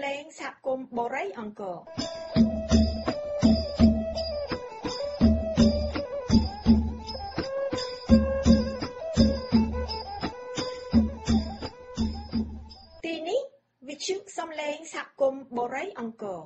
លេងសហគមន៍បូរីអង្គរទីនេះវិទ្យុសំឡេងសហគមន៍បូរីអង្គរ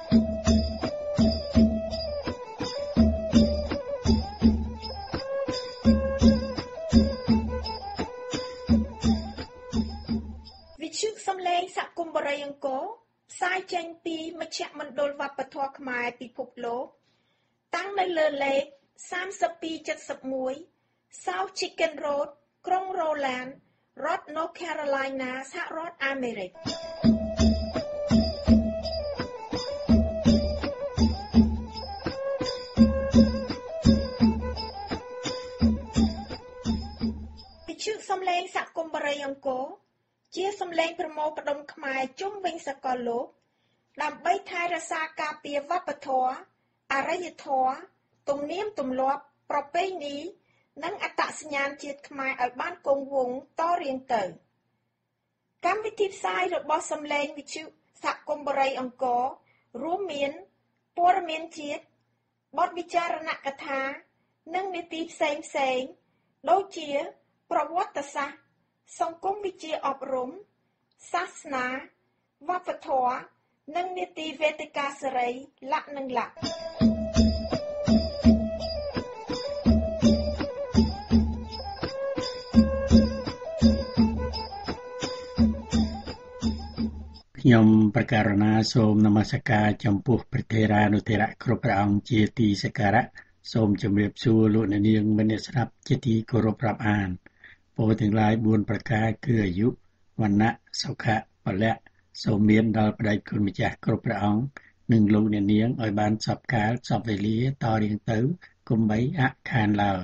សំឡេងសហគមន៍បរិយអង្គរផ្សាយចេញពីមជ្ឈមណ្ឌលវប្បធម៌ខ្មែរពិភពលោកតាំងនៅលើលេខ3271 South Chicken Road ក្រុង Roland រដ្ឋ North Carolina សហរដ្ឋអាមេរិកវិទ្យុសំឡេងសហគមន៍បរិយអង្គរជាសំឡេងប្រមូលផ្ដុំខ្មែរជុំវិញសកលលោកដើម្បីថែរក្សាការពារវប្បធម៌អរិយធម៌ទំនៀមទម្លាប់ប្រពៃណីនិងអត្តសញ្ញាណជាតិខ្មែរឲ្យបានគង់វង្សតរៀងទៅកម្មវិធីផ្សាយរបស់សំឡេងវិទ្យុសហគមន៍បរិយអង្គររួមមានព័ត៌មានជាតិបទវិចារណកថានិងនីតិផ្សេងៗដូចជាប្រវត្តិសាស្ត្រសង្គមវិទ្យាអប់រំសាសនាវប្បធម៌និងនីតិវេទិកាសេរីលក្ខនឹងលក្ខខ្ញុំប្រកាសណាសូមនមស្ការចំពោះព្រះថេរានុថេរៈគ្រប់ព្រះអង្គជាទីសក្ការៈសូមជម្រាបសួរលោកអ្នកនាងមនស្ដាប់ជាទីគោរពរាប់អានពោលទាំងឡាយ4ប្រការគឺអាយុវណ្ណៈសុខៈពលៈសូមមានដល់ព្រះគុណម្ចាស់គ្រប់ព្រះអង្គនិងលោកអ្នកនាងឲ្យបានសពកាលសពវេលាតរៀងទៅកុំបីអខានឡើយ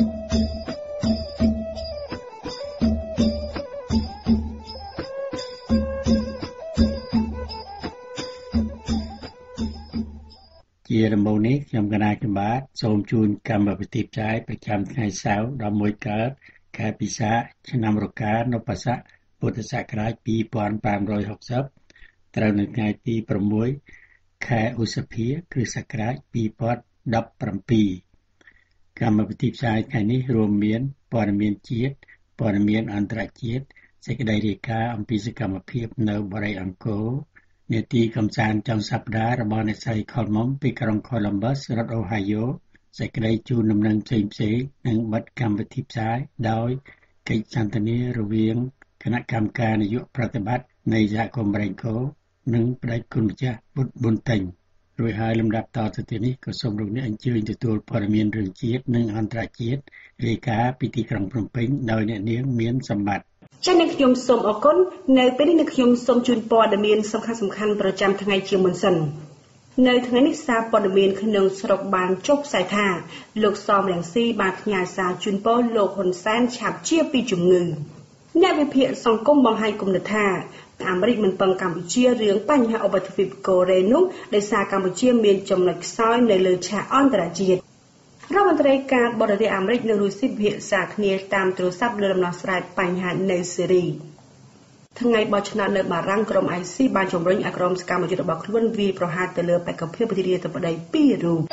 ជាដំបូងនេះខ្ញុំកណាចំបាទសូមជូនកម្មវិធីផ្សាយប្រចាំថ្ងៃសៅរ៍11កើតខែពិសាឆ្នាំរកានពស័កពុទ្ធសករាជ2560ត្រូវនៅថ្ងៃទី6ខែឧសភាគ្រិស្តសករាជ2017កម្មវិធីផ្សាយថ្ងៃនេះរួមមានព័ត៌មានជាតិព័ត៌មានអន្តរជាតិសេចក្តីរាយការណ៍អំពីសកម្មភាពនៅបរិយអង្គរនេតិកម្សាន្តចុងសប្តាហ៍របស់អ្នកស្រីខុលមុំពីក្រុង Columbus រដ្ឋ Ohio សេចក្តីជូនដំណឹងផ្សេងៗនិងបិទកម្មវិធីផ្សាយដោយកិច្ចសន្ទនារវាងគណៈកម្មការនយោបាយប្រតិបត្តិនៃសហគមន៍បរិយអង្គរនិងព្រះដេចគុណម្ចាស់ពុទ្ធប៊ុនតេញរួចហើយលំដាប់តទៅនេះក៏សូមលោកអ្នកអញ្ជើញទទួលព័ត៌មានរឿងជាតិនិងអន្តរជាតិរាយការណ៍ពីទីក្រុងភ្នំពេញដោយអ្នកនាងមានសម្បត្តិចា៎អ្នកខ្ញុំសូមអរគុណនៅពេលនេះខ្ញុំសូមជូនព័ត៌មានសំខាន់ៗប្រចាំថ្ងៃជាមុនសិននៅថ្ងៃនេះសារព័ត៌មានក្នុងស្រុកបានចុះផ្សាយថាលោកសំរងស៊ីបានផ្ញើសារជូនពរលោកហ៊ុនសែនឆាប់ជាពីជំងឺអ្នកវិភាគសង្គមបង្ហាញគំនិតថាអាមេរិកមិនពឹងកម្ពុជារឿងបញ្ហាឧបទ្វីបកូរ៉េនោះដោយសារកម្ពុជាមានចំណុចខ្សោយនៅលើឆាកអន្តរជាតិរដ្ឋមន្ត្រីការបរទេសអាមេរិកនៅរុស្ស៊ីពិភាក្សាគ្នាតាមទូរស័ព្ទលើដំណោះស្រាយបញ្ហានៅសេរីថ្ងៃបោះឆ្នោតនៅបារាំងក្រុម IC បានជំរុញឲ្យក្រុមសកម្មជនរបស់ខ្លួនវាយប្រហារទៅលើបេក្ខភាពប្រធានាធិបតី2រូប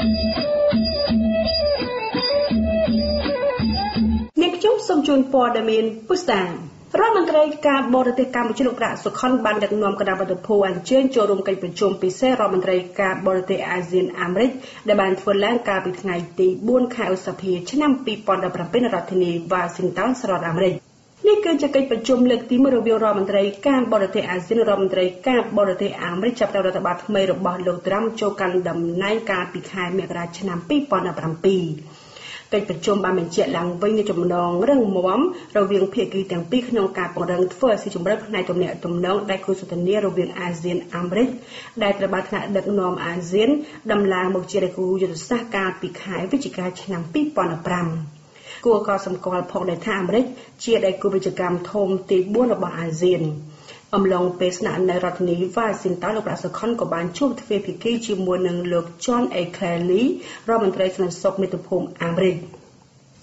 អ្នកខ្ញុំសូមជូនព័ត៌មានពុស្ដារដ្ឋមន្ត្រីការបរទេសកម្ពុជាលោកប្រាក់សុខុនបានដឹកនាំគណៈបដិភូអញ្ជើញចូលរួមកិច្ចប្រជុំពិសេសរដ្ឋមន្ត្រីការបរទេសអាស៊ានអាមេរិកដែលបានធ្វើឡើងកាលពីថ្ងៃទី4ខែឧសភាឆ្នាំ2017នៅរដ្ឋធានី Washington សហរដ្ឋអាមេរិកនេះគឺជាកិច្ចប្រជុំលើកទី1រវាងរដ្ឋមន្ត្រីការបរទេសអាស៊ានរដ្ឋមន្ត្រីការបរទេសអាមេរិកចាប់តាំងរដ្ឋបាលថ្មីរបស់លោកត្រាំចូលកាន់តំណែងកាលពីខែមករាឆ្នាំ2017កិច្ចប្រជុំបានបញ្ជាក់ឡើងវិញនូវចំណងរឹងមាំរវាងភាគីទាំងពីរក្នុងការពង្រឹងធ្វើឲ្យស៊ីជម្រៅផ្នែកទំនាក់ទំនងដៃគូសន្ទនារវាងអាស៊ានអាមេរិកដែលត្រូវបានថ្នាក់ដឹកនាំអាស៊ានដំឡើងមកជាដៃគូយុទ្ធសាស្ត្រកាលពីខែវិច្ឆិកាឆ្នាំ2015គួរកត់សម្គាល់ផងដែរថាអាមេរិកជាដៃគូពាណិជ្ជកម្មធំទី4របស់អាស៊ានអំឡុងពេលស្នាក់នៅរដ្ឋធានី Washington លោកប្រាក់សុខុនក៏បានជួបទ្វេភាគីជាមួយនឹងលោក John A. Kelly រដ្ឋមន្ត្រីសន្តិសុខមាតុភូមិអាមេរិក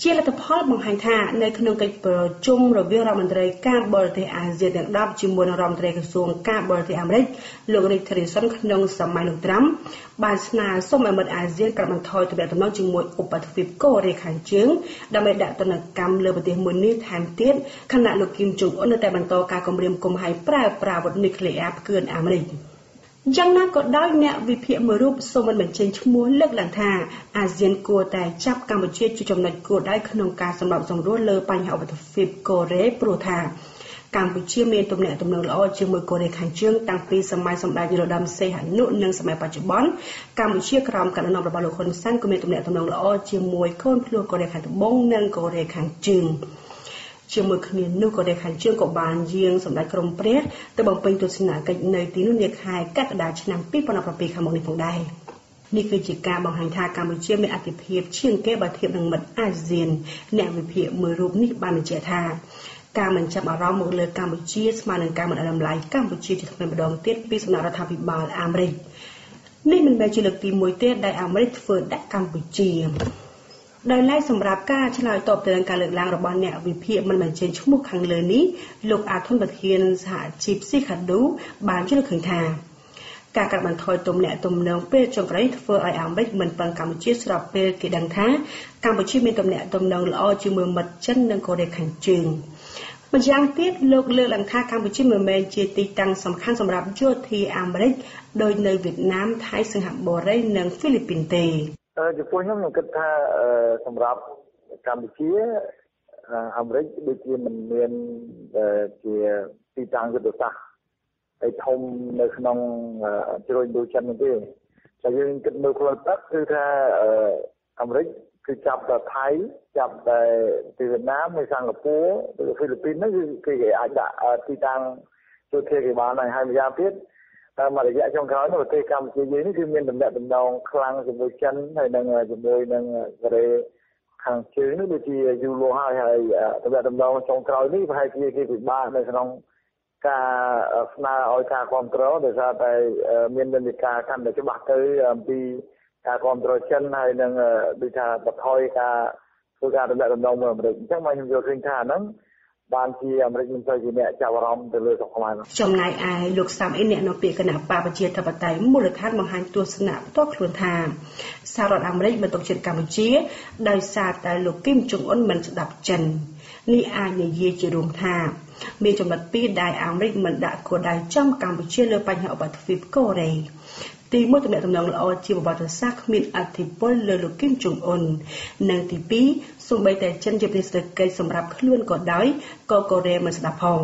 ជាលទ្ធផលបង្ហាញថានៅក្នុងកិច្ចប្រជុំរវាងរដ្ឋមន្ត្រីការបរទេសអាស៊ានទាំង10ជាមួយនឹងរដ្ឋមន្ត្រីក្រសួងការបរទេសអាមេរិកលោក Rick Tillerson ក្នុងសម័យលោកត្រាំបានស្នើសុំឲ្យមិត្តអាស៊ានកាត់បន្ថយទំនាក់ទំនងជាមួយឧបទ្វីបកូរ៉េខាងជើងដើម្បីដាក់ទណ្ឌកម្មលើប្រទេសមួយនេះថែមទៀតខណៈលោកគីមចុងអ៊ុននៅតែបន្តការគម្រាមកំហែងប្រើប្រាស់អាវុធនុយក្លេអ៊ែរផ្គឿនអាមេរិកយ៉ាងណាក៏ដោយអ្នកវិភាគមួយរូបសូមមិនបញ្ចេញឈ្មោះលើកឡើងថាអាស៊ានគួរតែចាប់កម្ពុជាជាចំណុចគោលដៅក្នុងការសម្របសម្រួលលើបញ្ហាឧបទ្វីបកូរ៉េព្រោះថាកម្ពុជាមានទំនាក់ទំនងល្អជាមួយកូរ៉េខាងជើងតាំងពីសម័យសម្ដេចនរោត្តមសីហនុនិងសម័យបច្ចុប្បន្នកម្ពុជាក្រោមការដឹកនាំរបស់លោកហ៊ុនសែនក៏មានទំនាក់ទំនងល្អជាមួយកូនភ្លោះកូរ៉េខាងត្បូងនិងកូរ៉េខាងជើងជាមួយគ្នានោះកូរ៉េខាងជើងក៏បានយាងសម្ដេចក្រមព្រះទៅបំពេញទស្សនកិច្ចនៅទីនោះនាខែកក្កដាឆ្នាំ2017ខាងមុខនេះផងដែរនេះគឺជាការបង្ហាញថាកម្ពុជាមានអធិភាពជាងគេបើធៀបនឹងមិត្តអាស៊ានអ្នកវិភាគមួយរូបនេះបានបញ្ជាក់ថាការមិនចាប់អារម្មណ៍មកលើកម្ពុជាស្មើនឹងការមិនឲ្យតម្លៃកម្ពុជាជាថ្មីម្ដងទៀតពីសំណាក់រដ្ឋាភិបាលអាមេរិកនេះមិនមែនជាលើកទី1ទេដែលអាមេរិកធ្វើដាក់កម្ពុជាដោយឡែកសម្រាប់ការឆ្លើយតបទៅនឹងការលើកឡើងរបស់អ្នកវិភាគមិនបញ្ចេញឈ្មោះខាងលើនេះលោកអាធុនប្រធានសហជីពស៊ីខាឌូបានជឿឃើញថាការកាត់បន្ថយទំនាក់ទំនងពេលចុងក្រោយធ្វើឲ្យអាមេរិកមិនពឹងកម្ពុជាស្របពេលគេដឹងថាកម្ពុជាមានទំនាក់ទំនងល្អជាមួយមិត្តចិននិងកូរ៉េខាងជើងម្យ៉ាងទៀតលោកលើកឡើងថាកម្ពុជាមិនមែនជាទីតាំងសំខាន់សម្រាប់យោធាអាមេរិកដោយនៅវៀតណាមថៃសិង្ហបុរីនិងហ្វីលីពីនទេចំពោះខ្ញុំគិតថាសម្រាប់កម្ពុជាអាមេរិកដូចជាមិនមានជាទីតាំងយុទ្ធសាស្ត្រឯធំនៅក្នុងជ្រោយដូចិននោះទេតែយើងគិតមើលផ្លូវទឹកគឺថាអាមេរិកគឺចាប់តែថៃចាប់តែវៀតណាមហើយសិង្ហបុរីឬហ្វីលីពីនហ្នឹងគឺគេអាចដាក់ទីតាំងយោធាគេបានហើយម្យ៉ាងទៀតតាមរយៈចុងក្រោយប្រទេសកម្ពុជាយើងនេះគឺមានទំនាក់ទំនងខ្លាំងជាមួយចិនហើយនឹងជាមួយនឹងកូរ៉េខាងជើងនេះដូចជាយូរលង់ហើយទំនាក់ទំនងចុងក្រោយនេះប្រហែលជាគេពិបាកនៅក្នុងការស្នើឲ្យការគ្រប់គ្រងដោយសារតែមាននិន្នាការកាន់តែច្បាស់ទៅអំពីការគ្រប់គ្រងចិនហើយនឹងដូចថាបន្ថយការធ្វើការទំនាក់ទំនងមួយអាមេរិកអញ្ចឹងមកខ្ញុំយល់ឃើញថាហ្នឹងបានជាអាមេរិកមិនសូវជាអ្នកចាប់អារម្មណ៍ទៅលើស្រុកខ្មែរចំណែកឯលោកសាមអ៊ីនអ្នកនាំពាក្យគណៈបកប្រជាធិបតេយ្យមូលដ្ឋានបង្ហាញទស្សនៈផ្ទាល់ខ្លួនថាសហរដ្ឋអាមេរិកមិនទុកចិត្តកម្ពុជាដោយសារតែលោកគីមចុងអ៊ុនមិនស្ដាប់ចិននេះអាចនិយាយជារួមថាមានចំណុចពីរដែលអាមេរិកមិនដាក់គោលដៅចំកម្ពុជាលើបញ្ហាឧបទ្វីបកូរ៉េទី1ទំនាក់ទំនងល្អជាប្រវត្តិសាស្ត្រគ្មានអធិបុលលើលោកគីមចុងអ៊ុននិងទី2សូម្បីតែចិនជាប្រទេសសេដ្ឋកិច្ចសម្រាប់ខ្លួនក៏ដោយក៏កូរ៉េមិនស្ដាប់ផង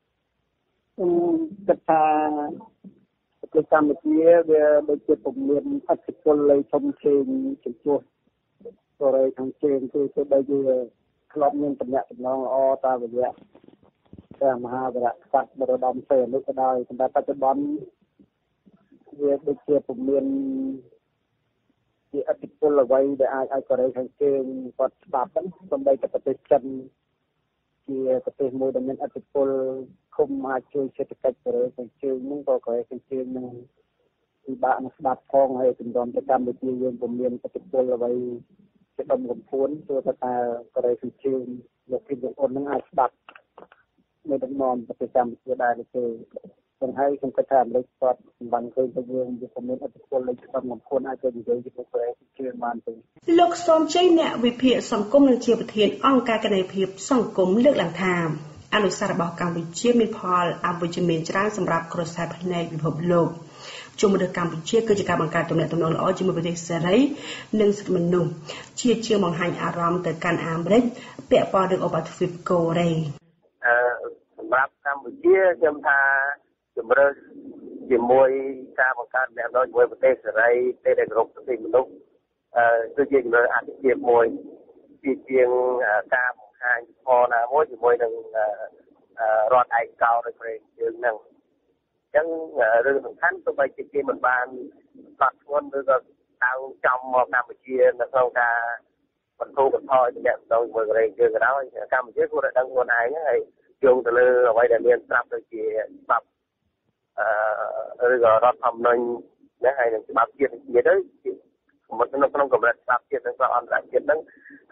គិតថាប្រទេសកម្ពុជាវាដូចជាពុំមានអធិបុលលើធំធេងចំពោះកូរ៉េខាងជើងគឺដូចជាធ្លាប់មានទំនាក់ទំនងល្អតាមរយៈព្រះមហាវីរក្សត្របរោត្តមសីហនុក៏ដោយប៉ុន្តែបច្ចុប្បន្នវាដូចជាពុំមានជាអធិបុលអ្វីដែលអាចឲ្យកូរ៉េខាងជើងគាត់ស្ដាប់ហ្នឹងសូម្បីតែប្រទេសចិនជាប្រទេសមួយដែលមានអធិបុលឃុំអាចជួយសេដ្ឋកិច្ចកូរ៉េខាងជើងហ្នឹងក៏កូរ៉េខាងជើងនឹងពិបាកនឹងស្ដាប់ផងហើយជំរុំទៅកម្ពុជាយើងពុំមានអធិបុលអ្វីជាដុំកំភួនព្រោះថាកូរ៉េខាងជើងលោកគីមចុងអ៊ុនហ្នឹងអាចស្ដាប់នៅដឹកនាំប្រទេសកម្ពុជាដែរទេចឹងហើយខ្ញុំគិតថាអាមេរិកគាត់សម្បានឃើញថាយើងពុំមានអធិបុលលើចំនួនខ្លួនអាចទៅនិយាយជាមួយកូរ៉េខាងជើងបានទេលោកសំជ័យអ្នកវិភាគសង្គមនិងជាប្រធានអង្គការគណនេយ្យភាពសង្គមលើកឡើងថាអនុសាសន៍របស់កម្ពុជាមានផលអវិជ្ជមានច្រើនសម្រាប់ក្រសែភ្នែកពិភពលោកជាមួយនឹងកម្ពុជាគឺជាការបង្កើតទំនាក់ទំនងល្អជាមួយប្រទេសសេរីនិងសិទ្ធិមនុស្សជាបង្ហាញអារម្មណ៍ទៅកាន់អាមេរិកពាក់ព័ន្ធនឹងឧបទ្វីបកូរ៉េសម្រាប់កម្ពុជាខ្ញុំថាជំរឿនជាមួយការបង្កើតអ្នកដោយជាមួយប្រទេសសេរីប្រទេសដែលគោរពសិទ្ធិមនុស្សគឺជាជំរឿនអធិភាពមួយជាងការបង្ហាញផលណាមួយជាមួយនឹងរដ្ឋឯកោដោយប្រទេសយើងហ្នឹងអញ្ចឹងរឿងសំខាន់ទោះបីជាគេមិនបានស្ដាប់ធ្ងន់ឬក៏តាំងចំមកកម្ពុជានៅក្នុងការបន្ធូរបន្ថយទំនាក់ទំនងជាមួយកូរ៉េយើងក៏ដោយកម្ពុជាគួរតែដឹងខ្លួនឯងហើយយោងទៅលើអ្វីដែលមានស្រាប់ដូចជាច្បាប់ឬក៏រដ្ឋធម្មនុញ្ញហ្នឹងហើយនឹងច្បាប់ជាតិទៅ một trong công việc tập kết và an toàn kết năng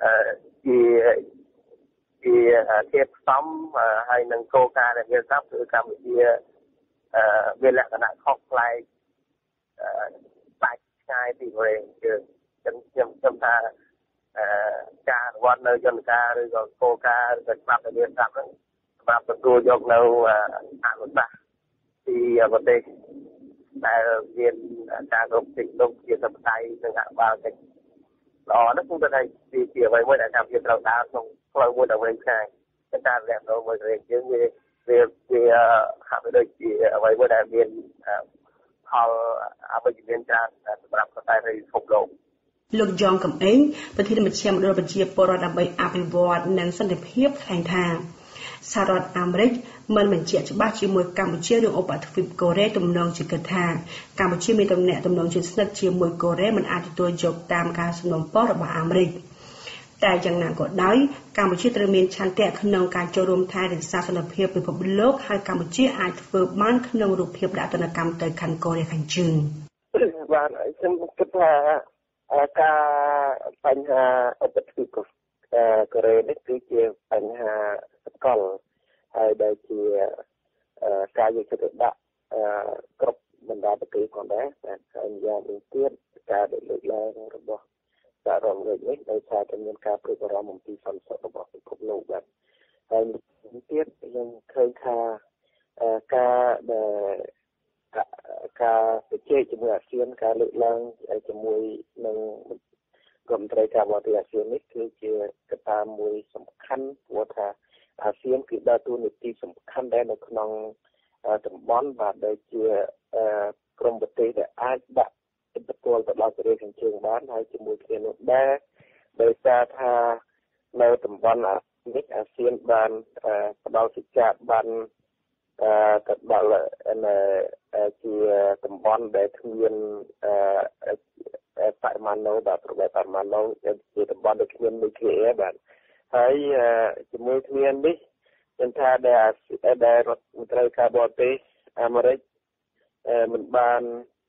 thì tiếp sống hay nâng câu ca để việc sắp từ Campuchia về lại cái nạn khóc lại tại ngay thì về trong ta ca quan nơi dân ca rồi cô ca rồi sắp để việc sắp và tôi dùng đâu ăn một bát thì vấn đề tại viên ca gồm tỉnh đông chia tập tay từng hạng bao tỉnh đó nó cũng thấy thì chỉ với mỗi đại cảm hiện đầu ta không là mỗi đầu bên khai chúng ta làm đâu mỗi người chứ về hạ với đôi chỉ với mỗi đại viên họ bây giờ viên tra làm cái tay thì không đủ លោកយ៉ងកំឯងប្រធានមជ្ឈមណ្ឌលប្រជាពលរដ្ឋដើម្បីអភិវឌ្ឍនិងសន្តិភាពថ្លែងថាសហរដ្ឋអាមេរិកមិនបញ្ជាក់ច្បាស់ជាមួយកម្ពុជារឿងឧបទ្វីបកូរ៉េទំនងជាគិតថាកម្ពុជាមានទំនាក់ទំនងជិតស្និទ្ធជាមួយកូរ៉េមិនអាចទទួលយកតាមការសំណូមពររបស់អាមេរិកតែយ៉ាងណាក៏ដោយកម្ពុជាត្រូវមានឆន្ទៈក្នុងការចូលរួមថែរក្សាសន្តិភាពពិភពលោកហើយកម្ពុជាអាចធ្វើបានក្នុងរូបភាពដាក់ទណ្ឌកម្មទៅកាន់កូរ៉េខាងជើងបានខ្ញុំគិតថាការបញ្ហាឧបទ្វីបកូរ៉េនេះគឺជាបញ្ហាសកលហើយដែលជាការយកចិត្តទុកដាក់គ្រប់បណ្ដាប្រទេសផងដែរហើយយ៉ាងមួយទៀតការលើកឡើងរបស់សហរដ្ឋអាមេរិកនេះដោយសារតែមានការព្រួយបារម្ភអំពីសន្តិសុខរបស់ពិភពលោកបាទហើយមួយទៀតយើងឃើញថាការប្រជែកជាមួយអាស៊ានការលើកឡើងជាមួយនឹងក្រុមត្រីការបរទេសអាស៊ាននេះគឺជាកត្តាមួយសំខាន់ព្រោះថាអាស៊ានគឺដើរតួនាទីសំខាន់ដែរនៅក្នុងតំបន់បាទដែលជាក្រុមប្រទេសដែលអាចដាក់ឥទ្ធិពលទៅដល់ប្រទេសខាងជើងបានហើយជាមួយគ្នានោះដែរដោយសារថានៅតំបន់នេះអាស៊ានបានផ្ដល់សិក្សាបានទៅដល់ជាតំបន់ដែលគ្មានបរិមាណនោះបាទប្រវត្តិបរិមាណនោះជាតំបន់ដែលគ្មាននុយក្លេអ៊ែរបាទហើយជាមួយគ្នានេះខ្ញុំថាដែលរដ្ឋមន្ត្រីការបរទេសអាមេរិកមិនបាន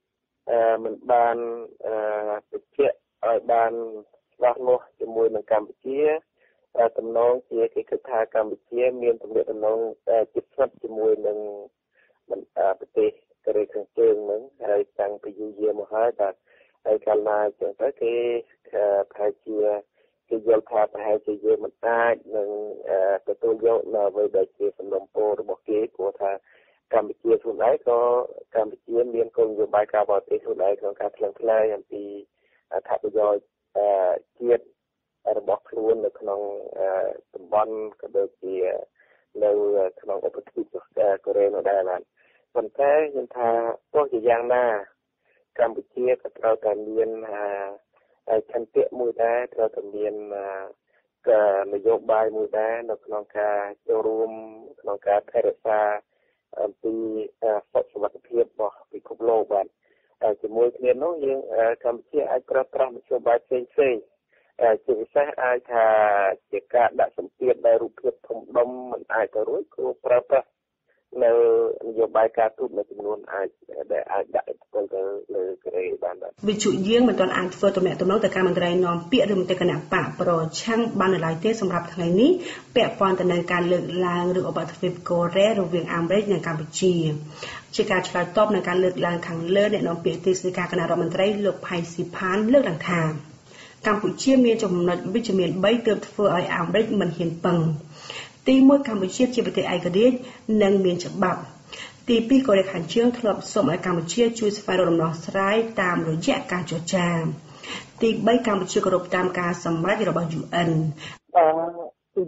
បញ្ជាក់ឲ្យបានច្បាស់លាស់ជាមួយនឹងកម្ពុជាតំណងជាគេគិតថាកម្ពុជាមានទំនាក់ទំនងជិតស្និទ្ធជាមួយនឹងប្រទេសកូរ៉េខាងជើងហ្នឹងហើយតាំងពីយូរយារមកហើយបាទហើយកាលណាចឹងទៅគេប្រហែលជាគេយល់ថាប្រហែលជាយើងមិនអាចនឹងទទួលយកនៅអ្វីដែលជាសំណុំពររបស់គេព្រោះថាកម្ពុជាខ្លួនឯងក៏កម្ពុជាមានគោលនយោបាយការបរទេសខ្លួនឯងក្នុងការថ្លឹងថ្លែងអំពីអត្ថប្រយោជន៍ជាតិរបស់ខ្លួននៅក្នុងតំបន់ក៏ដូចជានៅក្នុងឧបទ្វីបកូរ៉េនោះដែរបាទប៉ុន្តែខ្ញុំថាទោះជាយ៉ាងណាកម្ពុជាក៏ត្រូវតែមានឆន្ទៈមួយដែរត្រូវតែមាននយោបាយមួយដែរនៅក្នុងការចូលរួមក្នុងការថែរក្សាអំពីសុខសុវត្ថិភាពរបស់ពិភពលោកបាទជាមួយគ្នានោះយើងកម្ពុជាអាចប្រើប្រាស់មធ្យោបាយផ្សេងជាពិសេសអាចថាជាការដាក់សម្ពាធដោយរូបភាពធំដុំមិនអាចទៅរួចគួរប្រើប្រាស់នៅនយោបាយការទូតមួយចំនួនអាចដាក់ឥទ្ធិពលទៅលើកូរ៉េបានបាទវិទ្យុយើងមិនទាន់អាចធ្វើទំនាក់ទំនងទៅកាន់មន្ត្រីនាំពាក្យឬមន្ត្រីគណៈបកប្រឆាំងបាននៅឡើយទេសម្រាប់ថ្ងៃនេះពាក់ព័ន្ធទៅនឹងការលើកឡើងរឿងឧបទ្វីបកូរ៉េរវាងអាមេរិកនិងកម្ពុជាជាការឆ្លើយតបនឹងការលើកឡើងខាងលើអ្នកនាំពាក្យទីស្តីការគណៈរដ្ឋមន្ត្រីលោកផៃស៊ីផានលើកឡើងថាកម្ពុជាមានចំណុចវិជ្ជមាន3ទើបធ្វើឲ្យអាមេរិកមិនហ៊ានពឹងទី1កម្ពុជាជាប្រទេសឯករាជ្យនិងមានច្បាប់ទី2កូរ៉េខាងជើងធ្លាប់សូមឲ្យកម្ពុជាជួយស្វែងរកដំណោះស្រាយតាមរយៈការចរចាទី3កម្ពុជាគោរពតាមការសម្រេចរបស់ UN ទី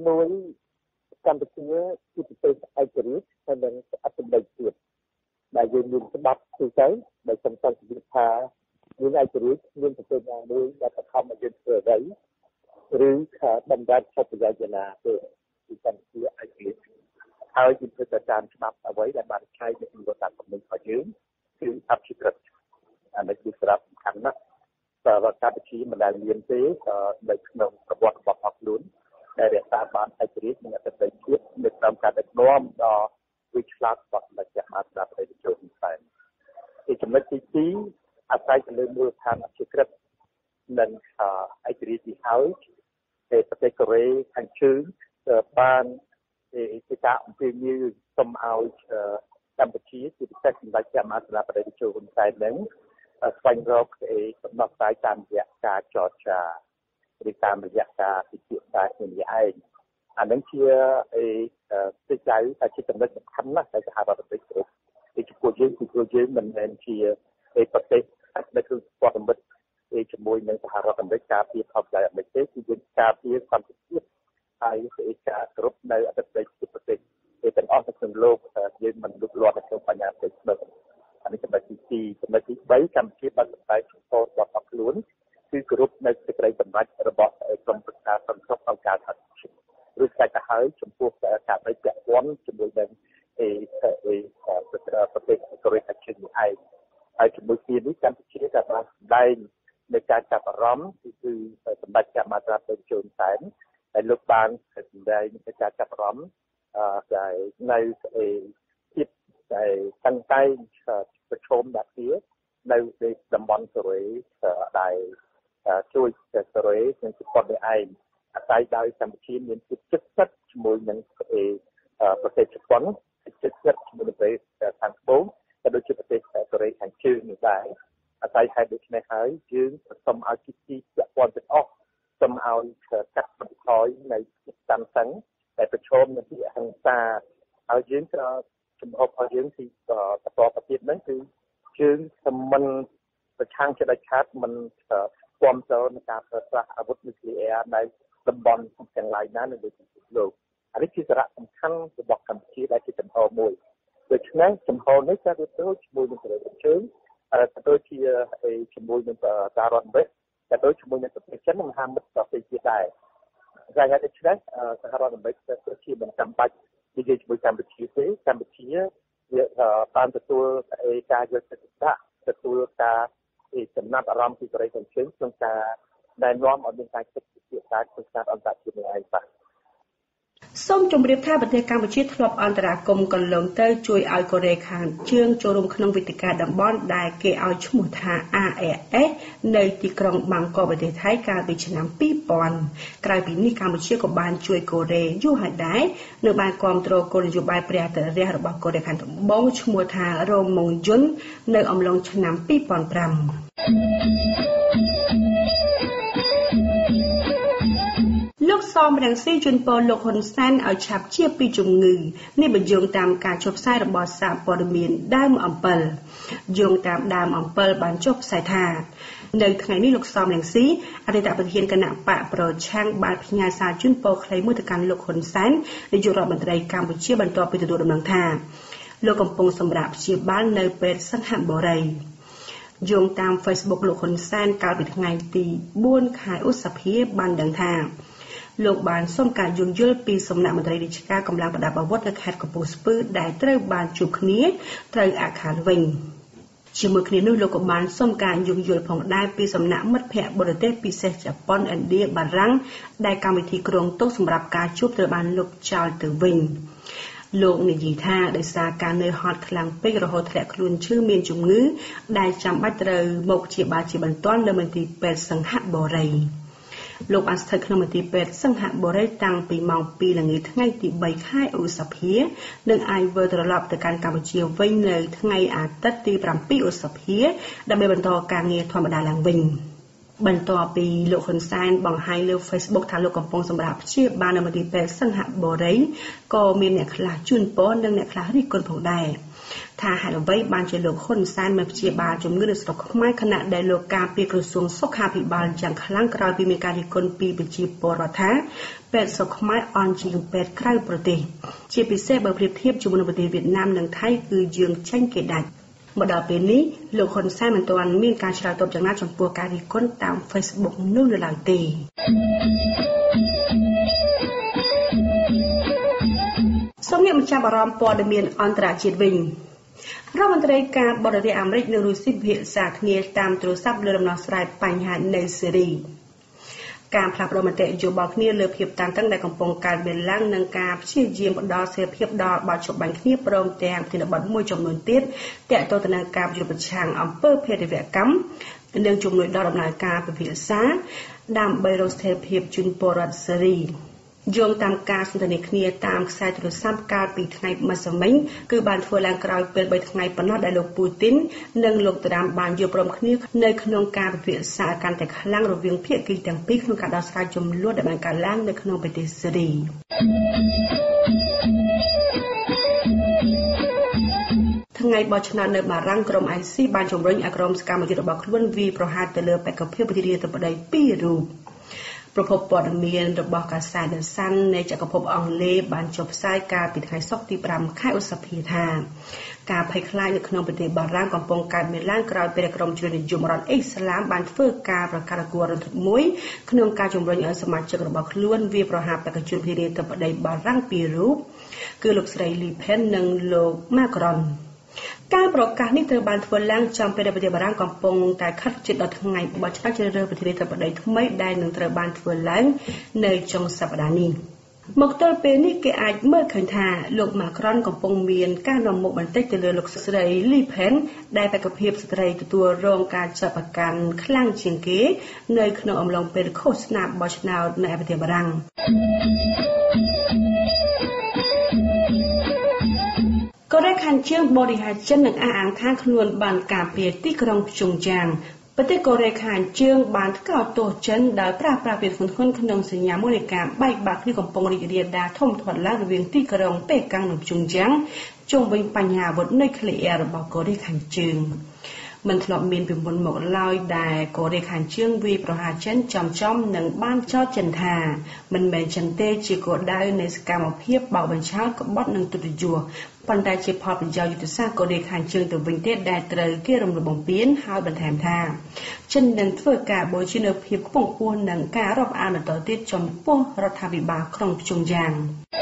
1កម្ពុជាជាប្រទេសឯករាជ្យហើយនឹងអធិបតេយ្យជាតិដែលយើងមានច្បាប់ទូទៅដែលសំខាន់ជាថាមានឯករាជ្យមានប្រទេសណាមួយដែលបង្ខំឲ្យយើងធ្វើអ្វីឬថាបំរើផលប្រយោជន៍ណាទេពីកម្ពុជាឯករាជ្យហើយជាទៅតាមច្បាប់អ្វីដែលបានចែងនៅក្នុងរដ្ឋធម្មនុញ្ញរបស់យើងគឺអភិក្រិតអានេះគឺសារៈសំខាន់ណាស់តែว่าកម្ពុជាមិនដែលមានទេនៅក្នុងប្រវត្តិរបស់ខ្លួនដែលរក្សាបានឯករាជ្យនិងអធិបតេយ្យជាតិនៅតាមការដឹកនាំដ៏វិឆ្លាតរបស់ម្ចាស់អធិបតេយ្យជនតែចំណុចទី2អាស្រ័យទៅលើមូលដ្ឋានអភិក្រិតនឹងឯករាជ្យហើយប្រទេសកូរ៉េខាងជើងបានជាការអំពាវនាវសូមឲ្យកម្ពុជាជាពិសេសសម្ដេចព្រះមហាក្សត្រតេជោហ៊ុនសែននឹងស្វែងរកដំណោះស្រាយតាមរយៈការចរចាឬតាមរយៈការពិភាក្សាគ្នាឯងអានឹងជាសេចក្ដីតែជាចំណុចសំខាន់ណាស់ដែលសហរដ្ឋអាមេរិកគ្រប់ចំពោះយើងមិនមែនជាប្រទេសដែលគឺព័ត៌មានជាមួយនឹងសហរដ្ឋអាមេរិកការពារផលប្រយោជន៍អាមេរិកទេគឺយើងការពារសន្តិភាពហើយការគ្រប់នៅអតីតប្រទេសទាំងអស់នៅក្នុងលោកយើងមិនលុបលាស់នៅក្នុងបញ្ហាផ្សេងៗអានេះចំណុចទី2ចំណុចទី3កម្ពុជាបានសម្ដែងចំពោះរបស់ខ្លួនគឺគ្រប់នៅសេចក្តីសម្រេចរបស់ក្រមប្រឹក្សាសន្តិសុខអង្គការសហប្រជាជាតិឬស្ដេចទៅហើយចំពោះការប្រតិបត្តិជាមួយនឹងប្រទេសកូរ៉េខាងជើងនេះឯងហើយជាមួយគ្នានេះកម្ពុជាក៏បានសម្ដែងในการจับអារម្មណ៍គឺសម្ដេចព្រះមហាក្សត្រតេជោហ៊ុនសែនដែលលោកបានសម្ដែងในការចាប់អារម្មណ៍ដែលនៅភាពដែលតាំងតែងប្រឈមដាក់គ្នានៅតំបន់កូរ៉េដែលជួយកូរ៉េនិងជប៉ុននេះឯងអាស្រ័យដោយកម្ពុជាមានភាពជិតស្និទ្ធជាមួយនឹងប្រទេសជប៉ុនជិតស្និទ្ធជាមួយនឹងប្រទេសខាងត្បូងក៏ដូចជាប្រទេសកូរ៉េខាងជើងនេះដែរអាស្រ័យហេតុដូច្នេះហើយយើងសូមឲ្យគិតពីពាក់ព័ន្ធទាំងអស់សូមឲ្យកាត់បន្ថយនៅភាពតានតឹងតែប្រឈមនឹងពីអហិង្សាហើយយើងក៏ជំហររបស់យើងទីបន្តទៅទៀតហ្នឹងគឺយើងមិនប្រឆាំងជាដាច់ខាតមិនគាំទ្រនឹងការប្រើប្រាស់អាវុធនុយក្លេអ៊ែរនៅតំបន់ទាំងឡាយណានៅលើពិភពលោកអានេះជាសារៈសំខាន់របស់កម្ពុជាដែលជាចំហមួយដូច្នេះចំហនេះក៏ទៅជាមួយនឹងប្រទេសជើងក៏ដូចជាជាមួយនឹងសហរដ្ឋអាមេរិកក៏ដូចជាមួយនឹងប្រទេសចិននិងមហាមិត្តប្រទេសទៀតដែរតែហេតុដូច្នេះសហរដ្ឋអាមេរិកគឺជាមិនចាំបាច់និយាយជាមួយកម្ពុជាទេកម្ពុជាវាបានទទួលការយកចិត្តទុកដាក់ទទួលការចំណាត់អារម្មណ៍ពីកូរ៉េខាងជើងក្នុងការណែនាំឲ្យមានការគិតពិភាក្សាក្នុងការអន្តរជាតិនេះឯងបាទសូមជម្រាបថាប្រទេសកម្ពុជាធ្លាប់អន្តរាគមន៍កន្លងទៅជួយឲ្យកូរ៉េខាងជើងចូលរួមក្នុងវេទិកាតំបន់ដែលគេឲ្យឈ្មោះថា ARS នៅទីក្រុងបាងកកប្រទេសថៃកាលពីឆ្នាំ2000ក្រៅពីនេះកម្ពុជាក៏បានជួយកូរ៉េយូរហើយដែរនៅបានគាំទ្រគោលនយោបាយព្រះតេរះរបស់កូរ៉េខាងត្បូងឈ្មោះថារ៉ូម៉ុងយុននៅអំឡុងឆ្នាំ2005លោកសមរង្ស៊ីជូនពរលោកហ៊ុនសែនឲ្យឆាប់ជាពីជំងឺនេះបញ្យោងតាមការចុះផ្សាយរបស់សារព័ត៌មានដើមអំពិលយោងតាមដើមអំពិលបានចុះផ្សាយថានៅថ្ងៃនេះលោកសមរង្ស៊ីអតីតប្រធានគណៈបកប្រឆាំងបានផ្ញើសារជូនពរខ្លីមួយទៅកាន់លោកហ៊ុនសែននាយករដ្ឋមន្ត្រីកម្ពុជាបន្ទាប់ពីទទួលដំណឹងថាលោកកំពុងសម្រាកព្យាបាលនៅពេទ្យសង្ហបុរីយោងតាម Facebook លោកហ៊ុនសែនកាលពីថ្ងៃទី4ខែឧសភាបានដឹងថាលោកបានសុំការយោគយល់ពីសំណាក់មន្ត្រីរាជការកម្លាំងប្រដាប់អាវុធនៅខេត្តកំពង់ស្ពឺដែលត្រូវបានជួបគ្នាត្រូវអាក់ខានវិញជាមួយគ្នានោះលោកក៏បានសុំការយោគយល់ផងដែរពីសំណាក់មិត្តភ័ក្តិបរទេសពិសេសជប៉ុនឥណ្ឌាបារាំងដែលកម្មវិធីក្រុងទុកសម្រាប់ការជួបត្រូវបានលុបចោលទៅវិញលោកនិយាយថាដោយសារការនឿយហត់ខ្លាំងពេករហូតធ្លាក់ខ្លួនឈឺមានជំងឺដែលចាំបាច់ត្រូវមកព្យាបាលជាបន្ទាន់នៅមន្ទីរពេទ្យសង្ហបុរីលោកបានស្ថិតក្នុងមន្ទីរពេទ្យសង្ហបុរីតាំងពីម៉ោង 2 ល្ងាចថ្ងៃទី 3 ខែឧសភានិងអាចវិលត្រឡប់ទៅកាន់កម្ពុជាវិញនៅថ្ងៃអាទិត្យទី 7 ឧសភាដើម្បីបន្តការងារធម្មតាឡើងវិញបន្ទាប់ពីលោកហ៊ុនសែនបង្ហាញលើ Facebook ថាលោកកំពុងសម្រាប់ព្យាបាលនៅមន្ទីរពេទ្យសង្ហបុរីក៏មានអ្នកខ្លះជូនពរនិងអ្នកខ្លះរិះគន់ផងដែរថាហេតុអ្វីបានជាលោកហ៊ុនសែនមកព្យាបាលជំងឺនៅស្រុកខ្មែរខណៈដែលលោកការពារក្រសួងសុខាភិបាលយ៉ាងខ្លាំងក្រោយពីមានការរិះគន់ពីប្រជាពលរដ្ឋថាពេទ្យស្រុកខ្មែរអន់ជាងពេទ្យក្រៅប្រទេសជាពិសេសបើប្រៀបធៀបជាមួយនឹងប្រទេសវៀតណាមនិងថៃគឺយើងចាញ់គេដាច់មកដល់ពេលនេះលោកហ៊ុនសែនមិនទាន់មានការឆ្លើយតបយ៉ាងណាចំពោះការរិះគន់តាម Facebook នោះនៅឡើយទេសូមអ្នកបញ្ចាំអារម្មណ៍ព័ត៌មានអន្តរជាតិវិញរដ្ឋមន្ត្រីការបរទេសអាមេរិកនិងរុស្ស៊ីពិភាក្សាគ្នាតាមទូរស័ព្ទលើដំណោះស្រាយបញ្ហានៅស៊េរីការផ្លាស់ប្តូរមតិយោបល់គ្នាលើភាពតានតឹងដែលកំពុងកើតមានឡើងនិងការព្យាយាមផ្ដល់សេរីភាពដល់បទចម្បាញ់គ្នាព្រមទាំងប្រធានបទមួយចំនួនទៀតទាក់ទងទៅនឹងការប្រយុទ្ធប្រឆាំងអំពើភេរវកម្មនិងជំនួយដល់ដំណើរការពិភាក្សាដើម្បីរកស្ថិរភាពជូនពលរដ្ឋសេរីយោងតាមការសន្ទនាគ្នាតាមខ្សែទូរស័ព្ទកាលពីថ្ងៃម្សិលមិញគឺបានធ្វើឡើងក្រោយពេល3ថ្ងៃប៉ុណ្ណោះដែលលោកពូទីននិងលោកត្រាំបានយល់ព្រមគ្នានៅក្នុងការពិភាក្សាកាន់តែខ្លាំងរវាងភាគីទាំងពីរក្នុងការដោះស្រាយជម្លោះដែលបានកើតឡើងនៅក្នុងប្រទេសសេរីថ្ងៃបោះឆ្នោតនៅបារាំងក្រុម IC បានជំរុញឲ្យក្រុមសកម្មជនរបស់ខ្លួនវាយប្រហារទៅលើបេក្ខភាពប្រធានាធិបតី2រូបប្រភពព័ត៌មានរបស់កាសែត The Sun នៃចក្រភពអង់គ្លេសបានចុះផ្សាយកាលពីថ្ងៃសុក្រទី5ខែឧសភាថាការភ័យខ្លាចនៅក្នុងប្រទេសបារាំងកំពុងកើតមានឡើងក្រោយពេលក្រុមជ្រើសនិយមរដ្ឋអ៊ីស្លាមបានធ្វើការប្រកាសគួររន្ធត់មួយក្នុងការជំរុញឲ្យសមាជិករបស់ខ្លួនវាយប្រហារបេក្ខជនប្រធានាធិបតីបារាំង2រូបគឺលោកស្រី Le Pen និងលោក Macronការប្រកាសនេះត្រូវបានធ្វើឡើងចំពេលដែលប្រទេសបារាំងកំពុងតែខិតជិតដល់ថ្ងៃបោះឆ្នោតជ្រើសរើសប្រធានាធិបតីថ្មីដែលនឹងត្រូវបានធ្វើឡើងនៅចុងសប្តាហ៍នេះមកទល់ពេលនេះគេអាចមើលឃើញថាលោក Macron កំពុងមានការនាំមុខបន្តិចទៅលើលោកស្រី Le Pen ដែលបេក្ខភាពស្ត្រីទទួលរងការចាប់ប្រកាន់ខ្លាំងជាងគេនៅក្នុងអំឡុងពេលឃោសនាបោះឆ្នោតនៅប្រទេសបារាំងកូរ៉េខាងជើងបរិហាចិននឹងអះអាងថាខ្លួនបានការពារទីក្រុងព្យុងយ៉ាងប្រទេសកូរ៉េខាងជើងបានថ្កោលទោសចិនដោយប្រើប្រាស់ពាក្យធ្ងន់ធ្ងរក្នុងសញ្ញាមួយនៃការបែកបាក់គ្នាកំពុងរីករាលដាលធំធាត់ឡើងរវាងទីក្រុងប៉េកាំងនិងព្យុងយ៉ាងជុំវិញបញ្ហាអាវុធនុយក្លេអ៊ែររបស់កូរ៉េខាងជើងមិនធ្លាប់មានពីមុនមកឡើយដែលកូរ៉េខាងជើងវាយប្រហារចិនចំនិងបានចោទចិនថាមិនមែនចិនទេជាគោលដៅនៃសកម្មភាពបោកបញ្ឆោតក្បត់និងទុតិយយុត្តិប៉ុន្តែជាផលប្រយោជន៍យុទ្ធសាស្ត្រកូរ៉េខាងជើងទៅវិញទេដែលត្រូវគេរំលោភបំពានហើយបន្ថែមថាចិននឹងធ្វើការបូជានូវភាពខ្ពង់ខ្ពស់និងការរាប់អានបន្តទៀតចំពោះរដ្ឋាភិបាលក្រុងព្យុងយ៉ាង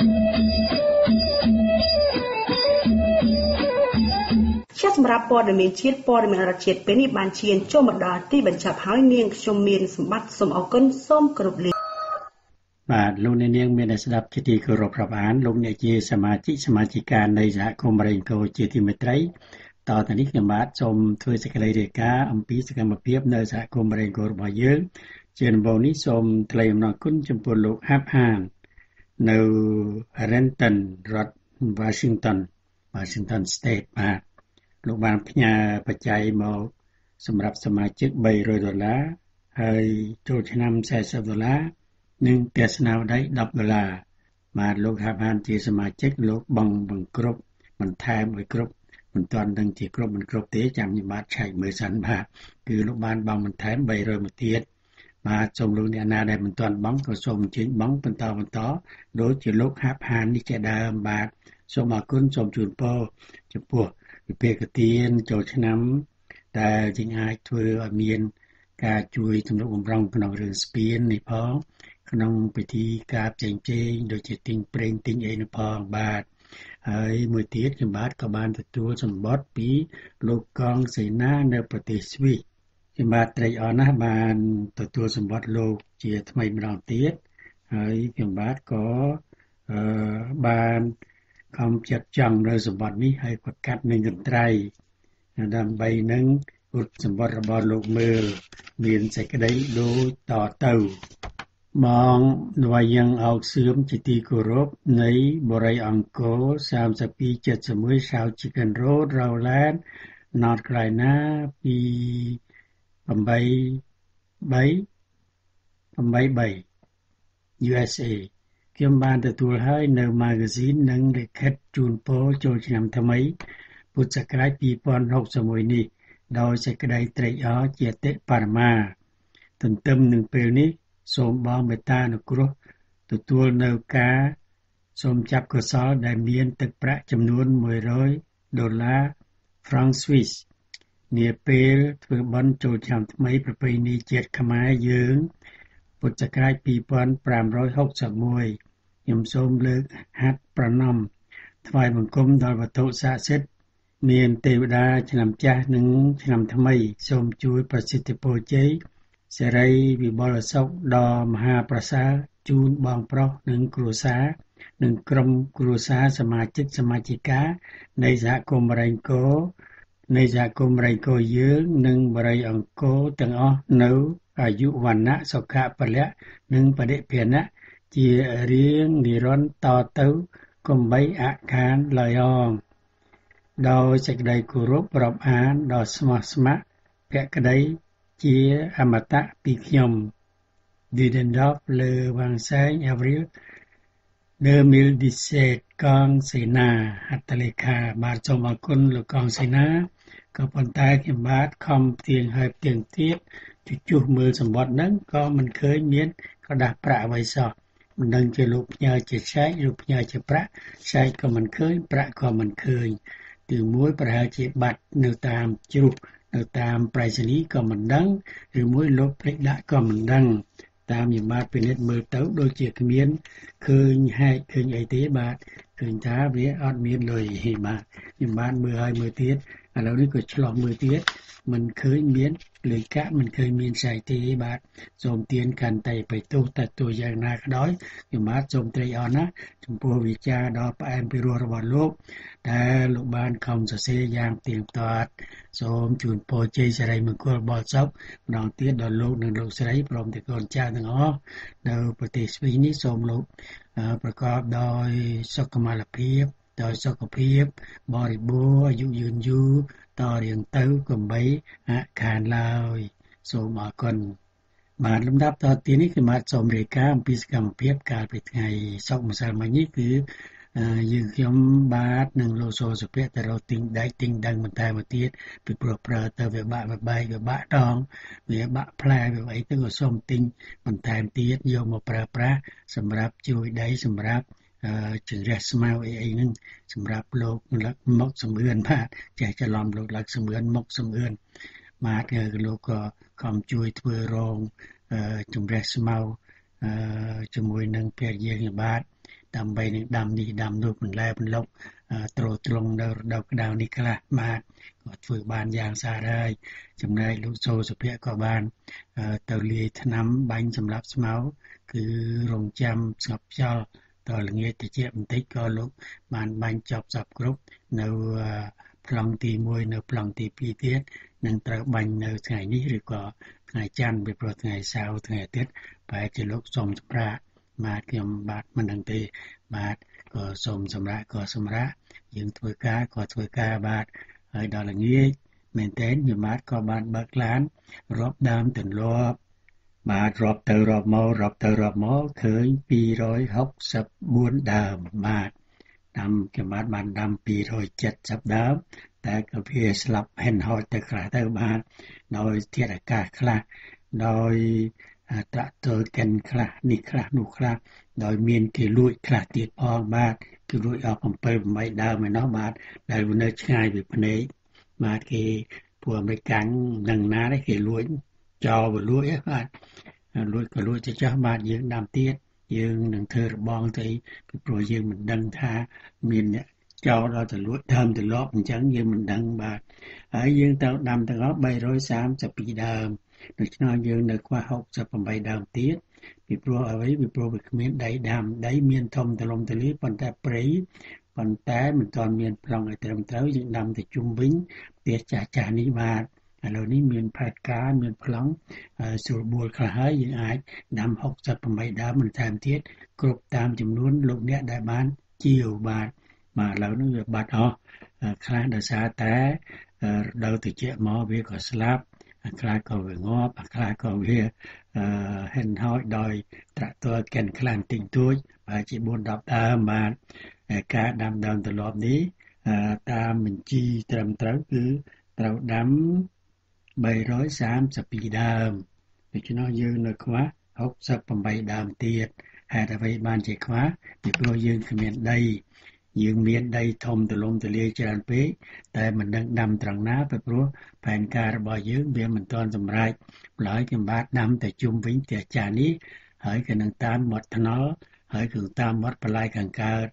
សម្រាប់ព័ត៌មានជាតិព័ត៌មានអន្តរជាតិពេលនេះបានឈានចូលមកដល់ទីបញ្ចប់ហើយនាងខ្ញុំមានសម្បត្តិសូមអរគុណសូមគោរពលាបាទលោកអ្នកនាងមានស្ដាប់ជាទីគោរពរាប់អានលោកអ្នកជាសមាជិកានៃសហគមន៍រ៉េងកូជាទីមេត្រីតទៅនេះខ្ញុំបាទសូមធ្វើសេចក្តីរាយការណ៍អំពីសកម្មភាពនៅសហគមន៍រ៉េងកូរបស់យើងជាដំបូងនេះសូមថ្លែងអំណរគុណចំពោះលោកហាប់ហាននៅ Renton រដ្ឋ Washington State បាទលោកបានផ្ញើបច្ច័យមកសម្រាប់សមាជិក$300ហើយចូលឆ្នាំ$40និងទស្សនាវដ្តី$10បាទលោកហាប់ហានជាសមាជិកលោកបង្គ្រប់បន្ថែមឲ្យគ្រប់មិនទាន់ដឹងជាគ្រប់មិនគ្រប់ទេចាំខ្ញុំបាទឆែកមើលសិនបាទគឺលោកបានបង់បន្ថែម$300មកទៀតបាទសូមលោកអ្នកណាដែលមិនទាន់បង់ក៏សូមអញ្ជើញបង់បន្តដូចជាលោកហាប់ហាននេះជាដើមបាទសូមអរគុណសូមជូនពរចំពោះវិភាគទានចូលឆ្នាំដែលយើងអាចធ្វើឲ្យមានការជួយសម្រុកបំរុងក្នុងរឿងស្ពាននេះផងក្នុងពិធីការផ្សេងដូចជាទិញប្រេងទិញអីនោះផងបាទហើយមួយទៀតខ្ញុំបាទក៏បានទទួលសម្បត្តិពីលោកកងសេនានៅប្រទេសស្វីសខ្ញុំបាទត្រេកអរណាស់បានទទួលសម្បត្តិលោកជាថ្មីម្ដងទៀតហើយខ្ញុំបាទក៏បានខំចាត់ចង់នៅសម្បត្តិនេះឲ្យប្រកាសនឹងកន្ត្រៃដើម្បីនឹងឧត្តសម្បត្តិរបស់លោកមើលមានសេចក្តីដូចតទៅបងនវាយ៉ាងអោកសឿមជាទីគោរពនៃបរិយអង្គរ3271 South Chicken Road Rowland North Carolina 283 USAខ្ញុំបានទទួលហើយនៅ magazine និងលិខិតជូនពរចូលឆ្នាំថ្មីពុទ្ធសករាជ2061នេះដោយសេចក្តីត្រេកអរជាតិបរមាទន្ទឹមនឹងពេលនេះសូមបងមេត្តាអនុគ្រោះទទួលនៅការសូមចាប់កុសលដែលមានទឹកប្រាក់ចំនួន$100 franc Swiss នាពេលធ្វើបុណ្យចូលឆ្នាំថ្មីប្រពៃណីជាតិខ្មែរយើងពុទ្ធសករាជ2561ខ្ញុំសូមលើកហាត់ប្រណម្យថ្វាយបង្គំដល់វត្ថុស័ក្តិសិទ្ធិមានទេវតាឆ្នាំចាស់និងឆ្នាំថ្មីសូមជួយប្រសិទ្ធពរជ័យសេរីវិបុលសុខដ៏មហាប្រសើរជូនបងប្រុសនិងគ្រួសារនិងក្រុមគ្រួសារសមាជិកសមាជិកានៃសហគមន៍បរិយអង្គរយើងនិងបរិយអង្គរទាំងអស់នៅអាយុវណ្ណៈសុខៈពលៈនិងបដិភានៈជារៀងនិរន្តរ៍តទៅកុំបីអខានឡើយអងដោយសេចក្តីគោរពរាប់អានដ៏ស្មោះស្ម័គ្រភក្តីជាអមតៈពីខ្ញុំ Didendorf លើវាងសែង Avril 2017 កងសេនាហត្ថលេខាបាទសូមអរគុណលោកកងសេនាក៏ប៉ុន្តែខ្ញុំបាទខំផ្ទៀងហើយផ្ទៀងទៀតជួសមើលសម្បត្តិហ្នឹងក៏មិនឃើញមានក្រដាស់ប្រាក់អ្វីសោះមិនដឹងជាលោកផ្ញើជាឆែកឬផ្ញើជាប្រាក់ឆែកក៏មិនឃើញប្រាក់ក៏មិនឃើញទីមួយប្រហែលជាបាត់នៅតាមជ្រុះនៅតាមប្រៃសណីក៏មិនដឹងឬមួយលោកភ្លេចដាក់ក៏មិនដឹងតាមយមាពិនិត្យមើលទៅដូចជាគ្មានឃើញហែកឃើញអីទេបាទឃើញថាវាអត់មានលុយបាទខ្ញុំបានមើលហើយមើលទៀតឥឡូវនេះក៏ឆ្លោះមើលទៀតមិនឃើញមានលុយកាក់មិនឃើញមានស្អីទេបាទសូមទានកាន់តែបិទោសតែទោះយ៉ាងណាក៏ដោយខ្ញុំបាទសូមត្រេកអរណាស់ចំពោះវិចារដ៏ផ្អែមពីរោះរបស់លោកដែលលោកបានខំសរសេរយ៉ាងទៀងទាត់សូមជូនពរជ័យសិរីមង្គលបរិសុខម្ដងទៀតដល់លោកនិងលោកស្រីព្រមទាំងកូនចៅទាំងអស់នៅប្រទេសស្វីសនេះសូមលោកប្រកបដោយសុខុមាលភាពដោយសុខភាពបរិបូរណ៍អាយុយឺនយូរតរៀងទៅកុំបីអខានឡើយសូមអរគុណបាទលំដាប់តទៅនេះគឺបាទសូមរាយការណ៍អំពីសកម្មភាពកាលពីថ្ងៃសុក្រម្សិលមិញនេះគឺយើងខ្ញុំបាទនឹងលោកសូសុភ័ក្រទៅរកទិញដែកទិញដឹងបន្ថែមមកទៀតពីព្រោះប្រើទៅវាបាក់វាបែកវាបាក់ដងវាបាក់ផ្លែវាអីទៅក៏សូមទិញបន្ថែមទៀតយកមកប្រើប្រាស់សម្រាប់ជួយដីសម្រាប់ជង្រះស្មៅអីហ្នឹងសម្រាប់លោកលឹកមកសំអឿនបាទចេះច្រឡំលោកលឹកសំអឿនមកសំអឿនបាទលោកក៏ខំជួយធ្វើរោងជង្រះស្មៅជាមួយនឹងភរិយាខ្ញុំបាទដើម្បីនឹងដាំនេះដាំនោះបន្លែបន្លុកត្រួតត្រងនៅរដូវក្តៅនេះខ្លះបាទក៏ធ្វើបានយ៉ាងសាហើយចំណែកលោកសូសុភ័ក្រក៏បានទៅលាយថ្នាំបាញ់សម្រាប់ស្មៅគឺរងចាំស្ងប់ខ្យល់តល្ងាចតិចបន្តិចក៏លោកបានបាញ់ចប់សពគ្រប់នៅប្លង់ទី1នៅប្លង់ទី2ទៀតនឹងត្រូវបាញ់នៅថ្ងៃនេះឬក៏ថ្ងៃច័ន្ទពីព្រោះថ្ងៃសៅរ៍ថ្ងៃអាទិត្យប្រហែលជាលោកសូមសម្រាប់បាទខ្ញុំបាទមិនដឹងទេបាទក៏សូមសម្រាប់ក៏សម្រាប់យើងធ្វើការក៏ធ្វើការបាទហើយដល់ល្ងាចមែនតើខ្ញុំបាទក៏បានបើកឡានរាប់ដើមទន្លាប់បាទរាប់ទៅរាប់មកឃើញ264ដើមបាទដាំខ្ញុំបាទបានដាំ270ដើមតែក៏វាស្លាប់ហិនហោចទៅខ្លះទៅបាទដោយធាតុអាកាសខ្លះដោយត្រាក់ទ័រកិនខ្លះនេះខ្លះនោះខ្លះដោយមានគេលួចខ្លះទៀតផងបាទគេលួចអស់7 8ដើមឯណោះបាទដែលនៅឆ្ងាយពីភ្នែកបាទគេពួកអាមេរិកនឹងណាដែរគេលួចចោលវាលួចបាទលួចក៏លួចទៅចាស់បាទយើងដាំទៀតយើងនឹងធ្វើរបងទៅពីព្រោះយើងមិនដឹងថាមានអ្នកចោលដល់ទៅលួចដើមទៅលប់អញ្ចឹងយើងមិនដឹងបាទហើយយើងទៅដាំទាំងអស់332ដើមដូច្នោះយើងនៅខ្វះ68ដើមទៀតពីព្រោះអ្វីពីព្រោះវាគ្មានដីដាំដីមានធំទលំទលាប៉ុន្តែព្រៃប៉ុន្តែមិនទាន់មានប្លង់ឲ្យត្រឹមត្រូវយើងដាំទៅជុំវិញផ្ទះចាស់ៗនេះបាទឥឡូវនេះមានផែនការមានប្លង់ស្រួលបួលខ្លះហើយយើងអាចដាំ68ដើមបន្ថែមទៀតគ្រប់តាមចំនួនលោកអ្នកដែលបានជាវបាទឥឡូវនេះវាបាត់អស់ខ្លះដោយសារតែរដូវត្រជាក់មកវាក៏ស្លាប់ខ្លះក៏វាងាប់ខ្លះក៏វាហិនហោចដោយត្រាក់ទ័រកិនខ្លះទិញទួចប្រហែលជា 4-10 ដើមបាទការដាំដើមទម្លាប់នេះតាមបញ្ជីត្រឹមត្រូវគឺត្រូវដាំ332ដើមដូច្នោះយើងនៅខ្វះ68ដើមទៀតហេតុអ្វីបានជាខ្វះពីព្រោះយើងគ្មានដីយើងមានដីធំទលំទលាយច្រើនពេកតែមិនដឹងដាំត្រង់ណាពីព្រោះផែនការរបស់យើងវាមិនទាន់សម្រេចម្ល៉េះខ្ញុំបាទដាំតែជុំវិញផ្ទះចាស់នេះហើយក៏នឹងតាមមាត់ថ្នល់ហើយគឺតាមមាត់បន្លែខាងកើត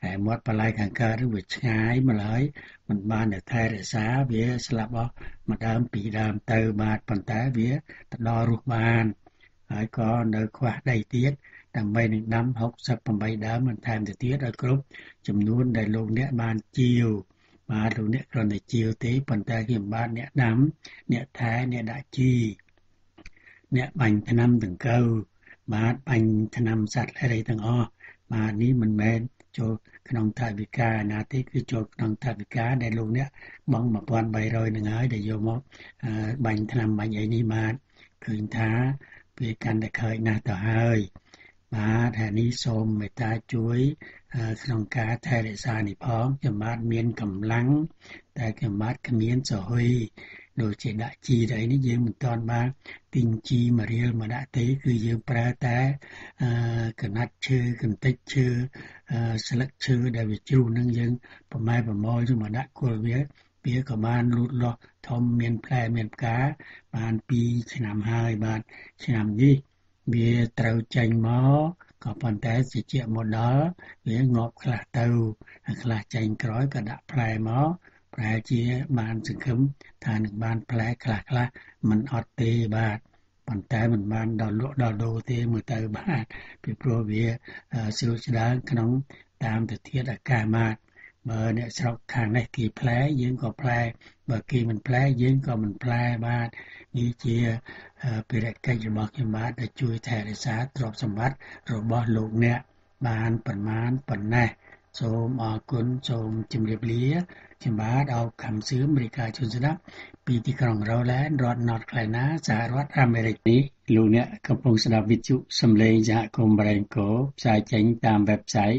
ហើយមាត់បន្លែខាងកើតវាឆ្ងាយម្ល៉េះមិនបានតែថែរក្សាវាស្លាប់អស់មួយដើមពីរដើមទៅបាទប៉ុន្តែវាទៅដល់រស់បានហើយក៏នៅខ្វះដីទៀតដើម្បីនឹងដាំ68ដើមបន្ថែមទៅទៀតឲ្យគ្រប់ចំនួនដែលលោកអ្នកបានជាវបាទលោកអ្នកគ្រាន់តែជាវទេប៉ុន្តែខ្ញុំបាទអ្នកដាំអ្នកថែអ្នកដាក់ជីអ្នកបាញ់ថ្នាំដង្កូវបាទបាញ់ថ្នាំសត្វអីទាំងអស់បាទនេះមិនមែនចូលក្នុងថវិកាណាទេគឺចូលក្នុងថវិកាដែលលោកអ្នកបង់ 1,300 នឹងហើយដែលយកមកបាញ់ថ្នាំបាញ់អីនេះបាទឃើញថាវាកាន់តែខើចណាស់ទៅហើយបាទហើយនេះសូមមេត្តាជួយក្នុងការថែរក្សានេះផងខ្ញុំបាទមានកម្លាំងតែខ្ញុំបាទគ្មានសហុយដូចជាដាក់ជីទៅនេះយើងមិនទាន់បានទិញជីមួយរៀលមកដាក់ទេគឺយើងប្រើតែកណាត់ឈើកន្តិចឈើស្លឹកឈើដែលវាជ្រុះនឹងយើងប្រម៉ែប្រមល់យកមកដាក់គល់វាក៏បានលូតលាស់ធំមានផ្លែមានផ្កាបាន2ឆ្នាំហើយបាទឆ្នាំនេះវាត្រូវចេញមកក៏ប៉ុន្តែជាជាមកដល់វាងាប់ខ្លះទៅហើយខ្លះចេញក្រោយក៏ដាក់ផ្លែមកប្រហែលជាបានសង្ឃឹមថានឹងបានផ្លែខ្លះមិនអត់ទេបាទប៉ុន្តែមិនបានដល់លក់ដល់ដូរទេមើលទៅបាទពីព្រោះវាស្រួលស្ដើងក្នុងតាមទៅធាតុអាកាសបាទបើអ្នកស្រុកខាងនេះគេផ្លែយើងក៏ផ្លែបើគេមិនផ្លែយើងក៏មិនផ្លែបាទនេះជាភារកិច្ចរបស់ខ្ញុំបាទដែលជួយថែរក្សាទ្រព្យសម្បត្តិរបស់លោកអ្នកបានប្រមាណប៉ុណ្ណេះសូមអរគុណសូមជម្រាបលាខ្ញុំបាទអោបខំសឿមរាយការណ៍ជូនស្ដាប់ពីទីក្រុងរ៉ូឡែនរដ្ឋ North Carolina សហរដ្ឋអាមេរិកនេះលោកអ្នកកំពុងស្ដាប់វិទ្យុសំឡេងសហគមន៍បរេអង្គរផ្សាយចេញតាម website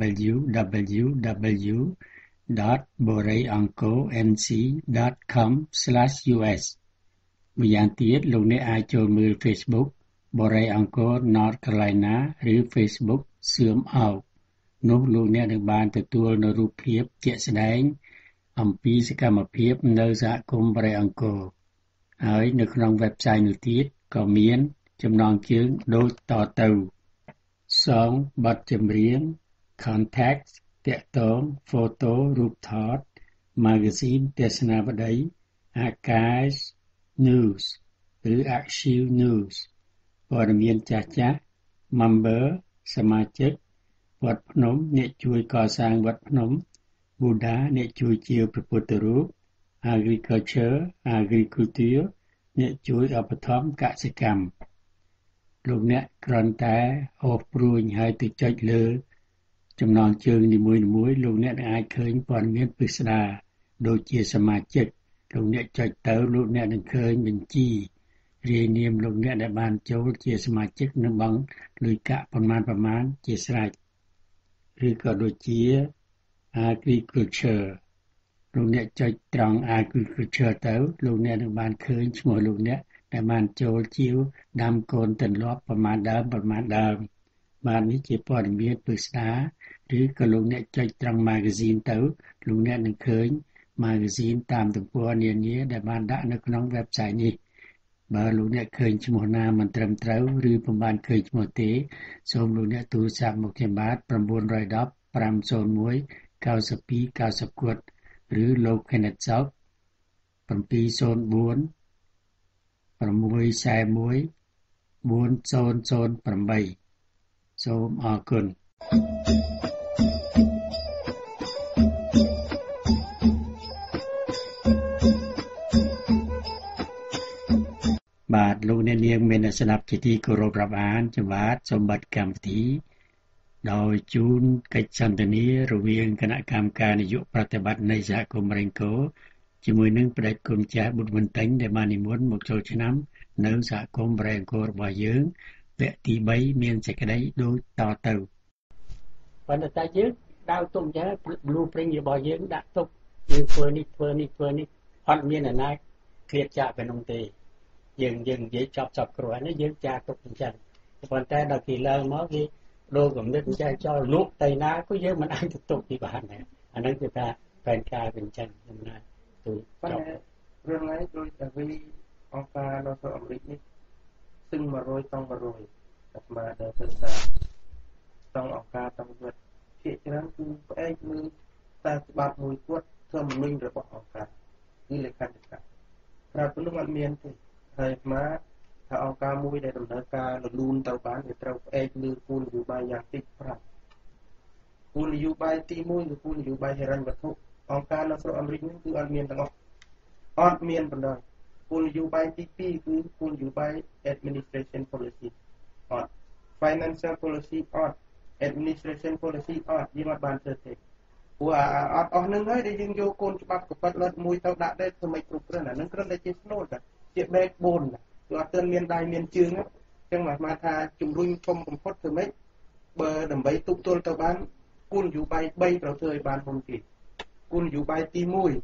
www.boreiangkornc.com/us ម្យ៉ាងទៀតលោកអ្នកអាចចូលមើល Facebook Borei Angkor North Carolina ឬ Facebook សឿមអោបនោះលោកអ្នកនឹងបានទទួលនៅរូបភាពជាក់ស្ដែងអំពីសកម្មភាពនៅសហគមន៍បរិយអង្គរហើយនៅក្នុង website នោះទៀតក៏មានចំណងជើងដូចតទៅសងបទចម្រៀង contact តាក់ទង photo រូបថត magazine ទស្សនាវដ្តី archive news ឬ archive news ព័ត៌មានចាស់ៗ member សមាជិកវត្តភ្នំអ្នកជួយកសាងវត្តភ្នំ Buddha អ្នកជួយជាវព្រះពុទ្ធរូប Agriculture អ្នកជួយឧបត្ថម្ភកសិកម្មលោកអ្នកគ្រាន់តែអូសព្រួញហើយទៅចុចលើចំណងជើងនីមួយៗលោកអ្នកនឹងអាចឃើញព័ត៌មានពិស្ដារដូចជាសមាជិកលោកអ្នកចុចទៅលោកអ្នកនឹងឃើញបញ្ជីរាយនាមលោកអ្នកដែលបានចូលជាសមាជិកនិងបង់លុយកាក់ប្រមាណជាស្រេចឬក៏ដូចជា Agriculture លោកអ្នកចុចត្រង់ Agriculture ទៅលោកអ្នកនឹងបានឃើញឈ្មោះលោកអ្នកដែលបានចូលជាវដាំកូនទន្លាប់ប្រមាណដើមបាទនេះជាព័ត៌មានពិស្ដារឬក៏លោកអ្នកចុចត្រង់ Magazine ទៅលោកអ្នកនឹងឃើញ Magazine តាមទំព័រនានាដែលបានដាក់នៅក្នុង website នេះបើលោកអ្នកឃើញឈ្មោះណាមិនត្រឹមត្រូវឬពុំបានឃើញឈ្មោះទេសូមលោកអ្នកទូរស័ព្ទមកខ្ញុំបាទ910 501 92 90គត់ឬលោកខេណិតសោក704 641 4008សូមអរគុណបាទលោកអ្នកនាងមានស្ដាប់ជាទីគោរពរាប់អានចំបាទសម្បត្តិកម្មវិធីដោយជូនកិច្ចសន្ទនារវាងគណៈកម្មការនយោបាយប្រតិបត្តិនៃសហគមន៍រ៉េងកូជាមួយនឹងផ្ដេចគុណចាស់បុត្រវិនតេញដែលបាននិមន្តមកចូលឆ្នាំនៅសហគមន៍រ៉េងកូរបស់យើងវគ្គទី3មានសេចក្តីដូចតទៅប៉ុន្តែយើងដើរទុកយ៉ាង blueprint របស់យើងដាក់ទុកយើងធ្វើនេះអត់មានអាណាគ្លៀតចាក់ទៅនោះទេយើងនិយាយចប់គ្រាន់នេះយើងចាក់ទុកអញ្ចឹងប៉ុន្តែដល់គេឡើងមកគេដូរគំនិតចេះចោលលក់ទៅណាក៏យើងមិនអាចទៅទុកទីបានដែរអាហ្នឹងគឺថាផែនការវិញចឹងខ្ញុំណាទូចប់រឿងហ្នឹងដូចតែវាអង្គការនៅសហរដ្ឋអាមេរិកនេះซึ่ง100តង់100អាត្មាដែលសិក្សាតង់អង្គការតង់វិទ្យភាគច្រើនគឺផ្អែកលើតែច្បាប់មួយគាត់ធ្វើមមិញរបស់អង្គការគឺលេខាធិការក្រៅពីនោះអត់មានទេហើយអាថាអង្គការមួយដែលដំណើរការលលូនទៅបានវាត្រូវផ្អែកលើគោលនយោបាយយ៉ាងតិច5គោលនយោបាយទី1គឺគោលនយោបាយហិរញ្ញវត្ថុអង្គការនៅស្រុកអាមេរិកនេះគឺអត់មានទាំងអស់អត់មានបណ្ដោយគោលនយោបាយទី2គឺគោលនយោបាយ administration policy អត់ financial policy អត់ administration policy អត់យើងអត់បានធ្វើទេព្រោះអត់អស់នឹងហើយដែលយើងយកកូនច្បាប់កប៉ាត់លិតមួយទៅដាក់ដែរធ្វើម៉េចគ្រប់គ្រាន់អានឹងគ្រាន់តែជាស្នូលតែជា backbone គឺអត់ទាន់មានដៃមានជើងអញ្ចឹងមកថាជំរុញធំបំផុតធ្វើម៉េចបើដើម្បីទប់ទល់ទៅបានគោលនយោបាយ3ត្រូវធ្វើឲ្យបានមុនគេគោលនយោបាយទី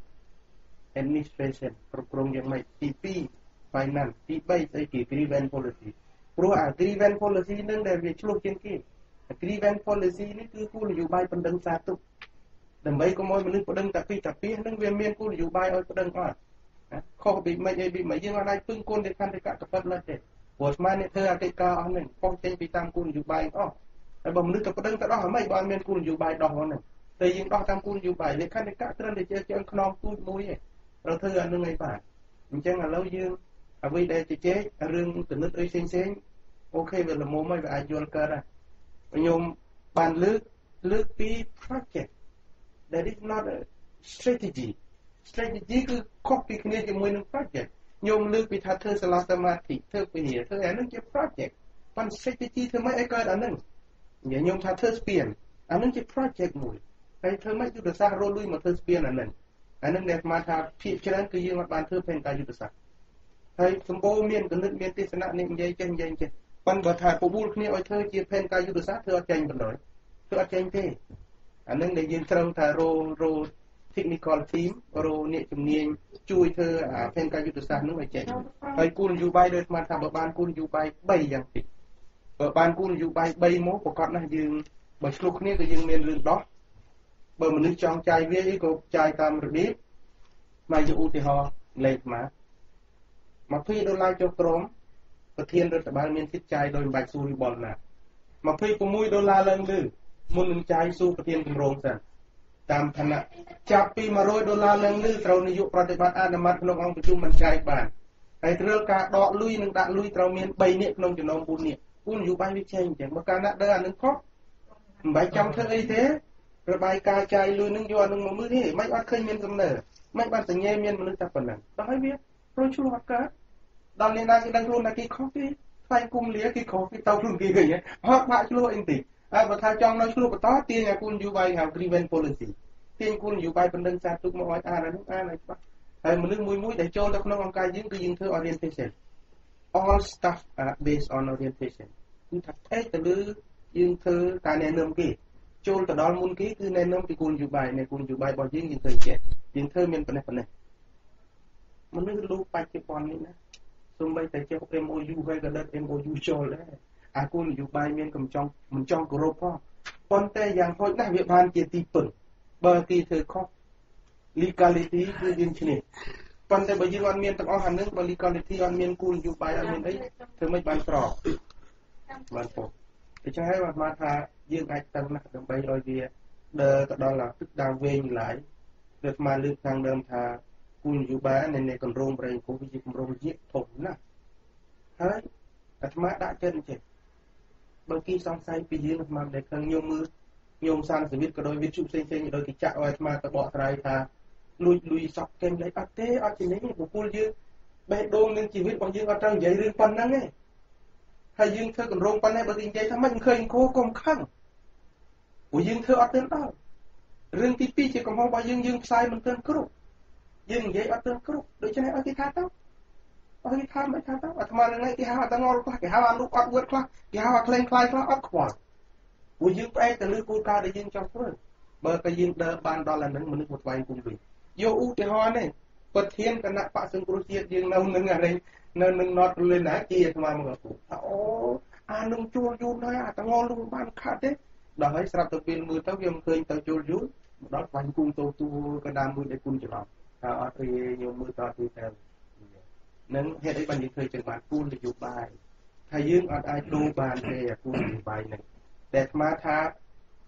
1 administration គ្រប់គ្រងយ៉ាងម៉េចទី2 finance ទី3ស្អីគេ grievance policy ព្រោះអា grievance policy នឹងដែលវាឆ្លោះជាងគេ grievance policy នេះគឺគោលនយោបាយបណ្ដឹងសាទុកដើម្បីកុំឲ្យមនុស្សបណ្ដឹងតែពីនឹងវាមានគោលនយោបាយឲ្យបណ្ដឹងអត់ខុសពីមិនអីពីមិនយើងអត់អាចពឹងគុណទៅកាន់តែកាត់ទៅលើទេព្រោះស្មាននេះធ្វើអតិថិការអស់នឹងប៉ុងចេញពីតាមគោលនយោបាយអស់ហើយបើមនុស្សទៅបណ្ដឹងទៅដោះហ្មងបើអត់មានគោលនយោបាយដោះហ្នឹងតែយើងដោះតាមគោលនយោបាយលេខនិកាគ្រាន់តែជាខ្នងទូចមួយទេត្រូវធ្វើអានឹងឲ្យបានអញ្ចឹងឥឡូវយើងអ្វីដែលជជែករឿងគណិតអីផ្សេងអូខេវាល្មមហើយវាអាចយល់កើតដែរខ្ញុំបានលើកពី project that is not a strategy គឺខុសពីគ្នាជាមួយនឹង project ខ្ញុំលើកពីថាធ្វើសាលាសមាធិធ្វើពីនេះធ្វើអានឹងជា project ប៉ុន្តែ strategy ធ្វើម៉េចឲ្យកើតអានឹងខ្ញុំថាធ្វើស្ពានអានឹងជា project មួយហើយធ្វើម៉េចយុទ្ធសាស្ត្ររលួយមកធ្វើស្ពានអានឹងដែលស្មានថាភាគច្រើនគឺយើងអត់បានធ្វើផែនការយុទ្ធសាស្ត្រហើយសម្បូរមានគណិតមានទេសនៈនេះនិយាយចេះប៉ុន្តែបើថាបបួលគ្នាឲ្យធ្វើជាផែនការយុទ្ធសាស្ត្រធ្វើអត់ចេញបណ្ដោយធ្វើអត់ចេញទេអានឹងដែលយើងត្រូវថារោ technical team រោអ្នកជំនាញជួយធ្វើផែនការយុទ្ធសាស្ត្រនោះឲ្យចេញហើយគោលនយោបាយដែលស្មានថាបើបានគោលនយោបាយ3យ៉ាងតិចបើបានគោលនយោបាយ3មកប្រកបណាស់យើងបើឆ្លុះគ្នាក៏យើងមានរឿងដោះបើមនុស្សចង់ចាយវាអីក៏ចាយតាមរបៀបមកយកឧទាហរណ៍លេខមក$20ចុះក្រុមប្រធានរដ្ឋបាលមានសិទ្ធិចាយដោយមិនបាច់សួរវិបលណា$26ឡើងលើមុននឹងចាយសួរប្រធានគម្រោងសិនតាមឋានៈចាប់ពី$100ឡើងលើត្រូវនាយកប្រតិបត្តិអនុម័តក្នុងអង្គប្រជុំមិនចាយបានហើយត្រូវការដកលុយនិងដាក់លុយត្រូវមាន3នាក់ក្នុងចំណោម4នាក់គូនយោបាយវាចេញអញ្ចឹងបើកាលណាដើរអានឹងខុសមិនបាច់ចាំធ្វើអីទេរបាយការណ៍ចាយលុយនឹងយកអានឹងមកមើលទេមិនអត់ឃើញមានសំណើមិនបានសញ្ញាមានមនុស្សតែប៉ុណ្ណឹងដល់ហើយវាព្រោះឆ្លោះអត់កើតដល់នេះណាគេដឹងខ្លួនថាគេខុសគេថ្លៃគុំលាគេខុសគេទៅខ្លួនគេឃើញហត់បាក់ឆ្លោះអីតិចហើយបើថាចង់នៅឆ្លោះបន្តទាញអាគូនយោបាយហៅ grievance policy ទាញគូនយោបាយបណ្ដឹងសាទុកមកឲ្យអានអានោះអានឲ្យច្បាស់ហើយមនុស្សមួយដែលចូលទៅក្នុងអង្គការយើងគឺយើងធ្វើ orientation all stuff are based on orientation គឺថាផ្អែកទៅលើយើងធ្វើការណែនាំគេចូលទៅដល់មុនគេគឺណែនាំពីគោលនយោបាយរបស់យើងធ្វើចេះយើងធ្វើមានប៉ុណ្ណេះមនុស្សលោកបច្ចុប្បន្ននេះណាសូម្បីតែចេះ MOU ហើយក៏ដឹក MOU ចូលដែរអាគោលនយោបាយមានកំចង់មិនចង់គោរពផងប៉ុន្តែយ៉ាងហោចណាស់វាបានជាទីពឹងបើគេធ្វើខុស legality គឺយើងឈ្នះប៉ុន្តែបើយើងអត់មានទាំងអស់អានឹងបើ legality អត់មានគោលនយោបាយអត់មានអីធ្វើមិនបានស្របបានពុកដូច្នេះហើយបានថាយើងអាចតឹងណាស់ដើម្បីឲ្យវាដើរទៅដល់ទឹកដើមវែងឡើយដូចមកលើកខាងដើមថាគោលនយោបាយនៃគម្រោងប្រេងគោវាជាគម្រោងវិជាធំណាស់ហើយអាត្មាដាក់ចិត្តអញ្ចឹងបើគេសង្ស័យពីយើងអាត្មាដែលឃើញខ្ញុំមើលខ្ញុំសានសវិតក៏ដោយវិទ្យុផ្សេងៗក៏ដោយគេចាក់ឲ្យអាត្មាទៅបកស្រាយថាលួយសក់កេងលេខអត់ទេអត់ជានេះបុគ្គលយើងបេះដូងនឹងជីវិតរបស់យើងអត់ត្រូវនិយាយរឿងប៉ុណ្ណឹងទេហើយយើងធ្វើគម្រោងប៉ុណ្ណេះបើគេនិយាយថាមិនឃើញគោកុំខឹងព្រោះយើងធ្វើអត់ទាន់ដល់រឿងទី2ជាកំហុសរបស់យើងផ្សាយមិនទាន់គ្រប់យើងនិយាយអត់ទាន់គ្រប់ដូច្នេះឲ្យគេថាទៅឲ្យគេថាមិនថាទៅអាត្មានឹងគេហៅអត់ងល់ខ្លះគេហៅអាលោកអត់វឿតខ្លះគេហៅអាក្លែងខ្លាយខ្លះអត់ខ្វល់ព្រោះយើងផ្អែកទៅលើគោលការណ៍ដែលយើងចង់ធ្វើបើតែយើងដើរបានដល់អានឹងមនុស្សមកស្វែងគុំវិញយកឧទាហរណ៍នេះប្រធានគណៈបក្សសង្គ្រោះជាតិយើងនៅនឹងអានេះនៅនឹង North Carolina ជាអាត្មាមកគាត់ថាអូអានឹងជួលយូរហើយអាតងល់លោកបានខាត់ទេដល់ហើយស្រាប់ទៅពេលមើលទៅវាមិនឃើញទៅជួលយូរមកដល់ស្វែងគុំទូកណ្ដាលមួយដែលគុំច្រឡំថាអត់ទេខ្ញុំមើលតទីទៅនឹងហេតុអីបានយើងឃើញចឹងបានគូននយោបាយថាយើងអត់អាចដូរបានទេគូននយោបាយនេះដែលអាត្មាថា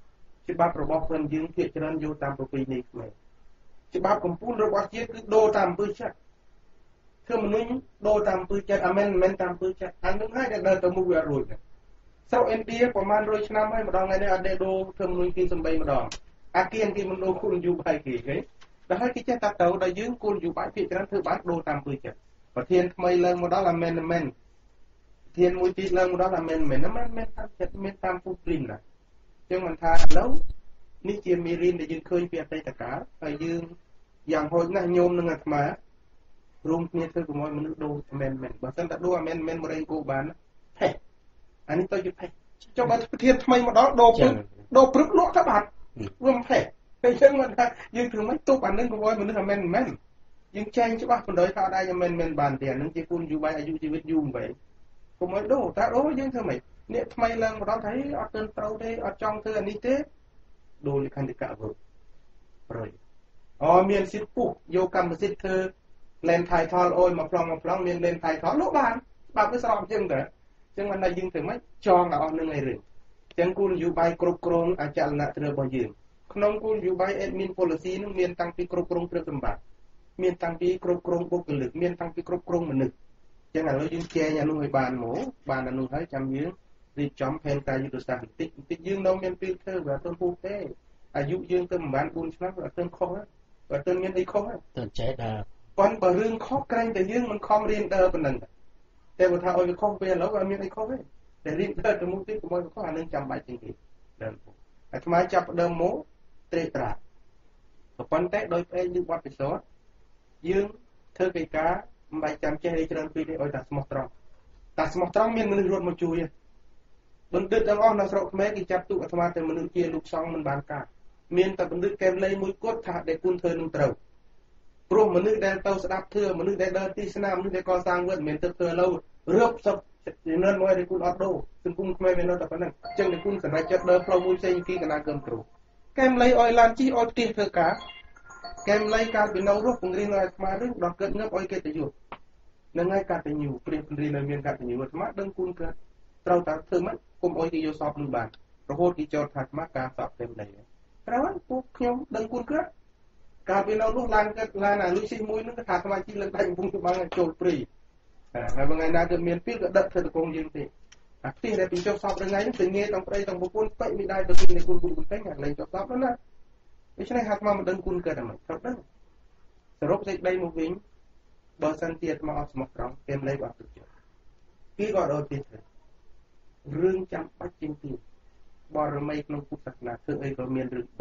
ច្បាប់របស់ខ្លួនយើងភាគច្រើនយកតាមប្រពៃណីខ្មែរច្បាប់កម្ពុជារបស់ជាតិគឺដូរតាមអំពើចិត្តធ្វើមនុស្សដូរតាមអំពើចិត្តអាមិនតាមអំពើចិត្តអានឹងហើយដែលដើរទៅមុខវាអត់រួចស្រុកឥណ្ឌាប្រហែល100ឆ្នាំហើយម្ដងថ្ងៃនេះអត់ដែលដូរធ្វើមនុស្សពីសំបីម្ដងអាគៀនគេមិនដូរគោលនយោបាយគេដល់ហើយគេចេះតែទៅដល់យើងគោលនយោបាយភាគច្រើនធ្វើបានដូរតាមអំពើចិត្តប្រធានថ្មីឡើងមកដល់អាមិនប្រធានមួយទៀតឡើងមកដល់អាមិនតាមចិត្តមានតាមពុះព្រីមណាចឹងមិនថាឥឡូវនេះជាមេរៀនដែលយើងឃើញពីអតីតកាលហើយយើងយ៉ាងហោចណាស់ញោមនឹងអាត្មារួមគ្នាធ្វើកុំឲ្យមនុស្សដូរអាមិនបើមិនតែដូរអាមិនមករេងគោបានហេអានេះទៅជាផេះចុះបើប្រធានថ្មីមកដល់ដូរព្រឹកលក់ទៅបាត់រួមផេះពេលចឹងមិនថាយើងធ្វើមិនទុកអានឹងកុំឲ្យមនុស្សអាមិនយើងចែងច្បាស់បណ្ដោយថាអត់អាចអាមិនបានទេអានឹងជាគុណយុវ័យអាយុជីវិតយូរវិញកុំឲ្យដូរតែដូរយើងធ្វើមិនអ្នកថ្មីឡើងមកដល់ថាអត់ទើបត្រូវទេអត់ចង់ធ្វើអានេះទេដូរលក្ខន្តិកៈវើប្រយមានសិទ្ធិពុះយកកម្មសិទ្ធិធ្វើលែនថៃថលអូយមកប្លង់មានលែនថៃថលលោកបានច្បាប់វាស្របចឹងតើចឹងមិនថាយើងធ្វើមិនចងដល់អស់នឹងឯរឿងចឹងគោលនយោបាយគ្រប់គ្រងអចលនៈទ្រព្យរបស់យើងក្នុងគោលនយោបាយ admin policy នឹងមានតាំងពីគ្រប់គ្រងទ្រព្យសម្បត្តិមានតាំងពីគ្រប់គ្រងបុគ្គលិកមានតាំងពីគ្រប់គ្រងមនុស្សចឹងឥឡូវយើងចែងអានោះឲ្យបានមកបានអានោះហើយចាំយើងរៀបចំផែនការយុទ្ធសាស្ត្របន្តិចយើងនៅមានពេលធ្វើវាអត់ទៅពុះទេអាយុយើងទៅប្រហែល4ឆ្នាំវាអត់ទៅខុសទេបើទៅមានអីខុសទេទៅចេះដែរប៉ុន្តែបើរឿងខុសក្រែងតែយើងមិនខំរៀនដើរប៉ុណ្ណឹងតែបើថាឲ្យវាខុសពេលឥឡូវអត់មានអីខុសទេតែរៀនដើរទៅមុខទៀតកុំឲ្យវាខុសអានឹងចាំបាច់ជាងគេដើរអាថ្មចាប់ដើមមកត្រេកត្រាប៉ុន្តែដោយផ្អែកលើបទពិសោធន៍យើងធ្វើកិច្ចការមិនបាច់ចាំចេះអីច្រើនពេកទេឲ្យតែស្មោះត្រង់តែស្មោះត្រង់មានមនុស្សរត់មកជួយបណ្ឌិតទាំងអស់នៅស្រុកខ្មែរគេចាប់ទូអាត្មាតែមនុស្សជាលោកសង្ឃមិនបានការមានតែបណ្ឌិតកែមលៃមួយគត់ថាដែលគុណធ្វើនឹងត្រូវព្រោះមនុស្សដែលទៅស្ដាប់ធឿមនុស្សដែលដើរទីស្នាមមនុស្សដែលកសាងវត្តមិនទៅធ្វើឥឡូវរាប់សិបជំនាន់មកដែលគុណអត់ដូរសង្គមខ្មែរវានៅតែប៉ុណ្ណឹងអញ្ចឹងដែលគុណសម្រាប់ចិត្តដើរផ្លូវមួយផ្សេងពីកណ្ដាលគំគ្រូកែមលៃឲ្យឡានជីឲ្យផ្ទះធ្វើការកែមលៃកាលពីនៅរស់ពង្រៀនឲ្យអាត្មារឿងដល់កើតងើបឲ្យគេទៅយុទ្ធនឹងហើយកតញ្ញូព្រះពង្រៀនឲ្យមានកតញ្ញូអាត្មាដឹងគុណកើតត្រូវតែធ្វើម៉េចគុំអុយគេយកសពនឹងបានរហូតគេចោទថាអាត្មាការសពទេម្ដេចត្រូវហើយពួកខ្ញុំដឹងគុណកើតកាលពីនៅនោះឡានកើតឡានអាលុយស៊ីមួយនឹងថាអាត្មាជីលើកដៃកំពុងទៅបានចូលព្រីហើយថ្ងៃណាគឺមានពេលក៏ដឹកធ្វើតកងយើងទេអាផ្ទះដែលពីចុះសពថ្ងៃនេះទៅងាយទាំងប្តីទាំងប្រពន្ធពេញមិនដែរទៅពីនៃគុណតែញ៉ាំលេងចុះសពណាដូច្នេះអាត្មាមិនដឹងគុណកើតតែមិនត្រូវដឹងសរុបសេចក្តីមកវិញបើសិនជាអាត្មាអត់ស្មោះត្រង់គេមិនលេបអត់ទុកចិត្តគេក៏ដូចទេរឿងចាំបាច់ជាងទៀតបរមីក្នុងពុទ្ធសាសនាធ្វើអីក៏មានរឿង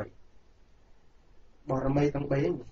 3បរមីទាំង3ហ្នឹង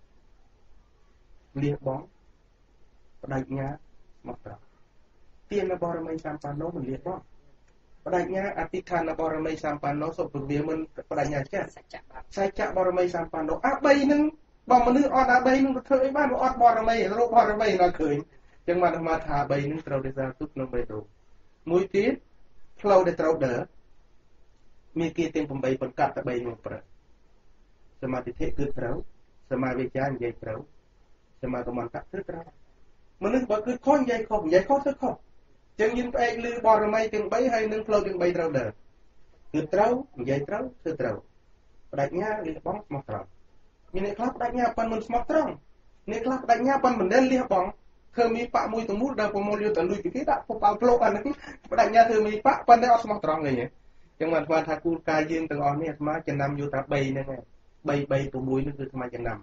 លះបង់បដិញ្ញាស្មោះត្រង់ទានបរមីសម្បណ្ណោមិនលះបង់បដិញ្ញាអធិដ្ឋានបរមីសម្បណ្ណោសុពវាមិនបដិញ្ញាចេះសច្ចៈបរមីសម្បណ្ណោអា3ហ្នឹងបើមនុស្សអត់អា3ហ្នឹងទៅធ្វើអីបានអត់បរមីរោបរមីដល់ឃើញអញ្ចឹងបានអាត្មាថា3ហ្នឹងត្រូវរក្សាទុកក្នុងបេះដូងមួយទៀតផ្លូវដែលត្រូវដើរមានគេទាំង8បង្កាត់តែ3មកប្រើសមាធិគឺត្រូវសមាវិជ្ជានិយាយត្រូវសមាធិមន្តៈគឺត្រូវមនុស្សបើគឺខុសនិយាយខុសធ្វើខុសអញ្ចឹងយើងផ្អែកលើបរមីទាំង3ហើយនឹងផ្លូវទាំង3ត្រូវដើរគឺត្រូវនិយាយត្រូវធ្វើត្រូវបដិញ្ញាលះបង់ស្មោះត្រង់មានអ្នកខ្លះបដិញ្ញាប៉ុនមិនស្មោះត្រង់អ្នកខ្លះបដិញ្ញាប៉ុនមិនដែលលះបង់ធ្វើមីបាក់មួយទៅមូលដល់ប្រមូលយកទៅលុយពីគេដាក់ពុកផ្លោកអាហ្នឹងបដិញ្ញាធ្វើមីបាក់ប៉ុន្តែអត់ស្មោះត្រង់ទេអញ្ចឹងបានស្មានថាគូលការយើងទាំងអស់នេះអាត្មាចំណាំយកតែ3ហ្នឹងឯង3 6នេះគឺអាត្មាចំណាំ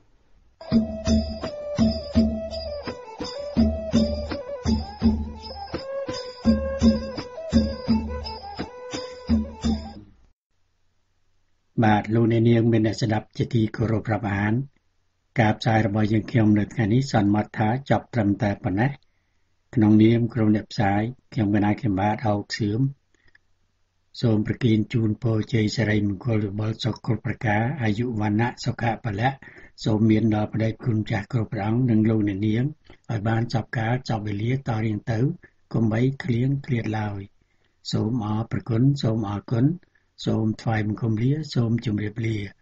បាទលោកអ្នកនាងមានអ្នកស្ដាប់ជាទីគោរពរាប់អានការផ្សាយរបស់យើងខ្ញុំនៅថ្ងៃនេះសន្មតថាចប់ត្រឹមតែប៉ុណ្ណេះក្នុងនាមក្រុមអ្នកផ្សាយខ្ញុំកណាខេមបាទអោកសឿមសូមប្រគិនជូនពរជ័យសិរីមង្គលវិបុលសុខគ្រប់ប្រការអាយុវណ្ណៈសុខៈពលៈសូមមានដល់ព្រះគុណចាស់គ្រប់ព្រះអង្គនិងលោកអ្នកនាងឲ្យបានចប់កាលចប់វេលាតរៀងទៅកុំបីឃ្លៀងឃ្លាតឡើយសូមអរព្រគុណសូមអរគុណសូមថ្វាយបង្គំលាសូមជម្រាបលា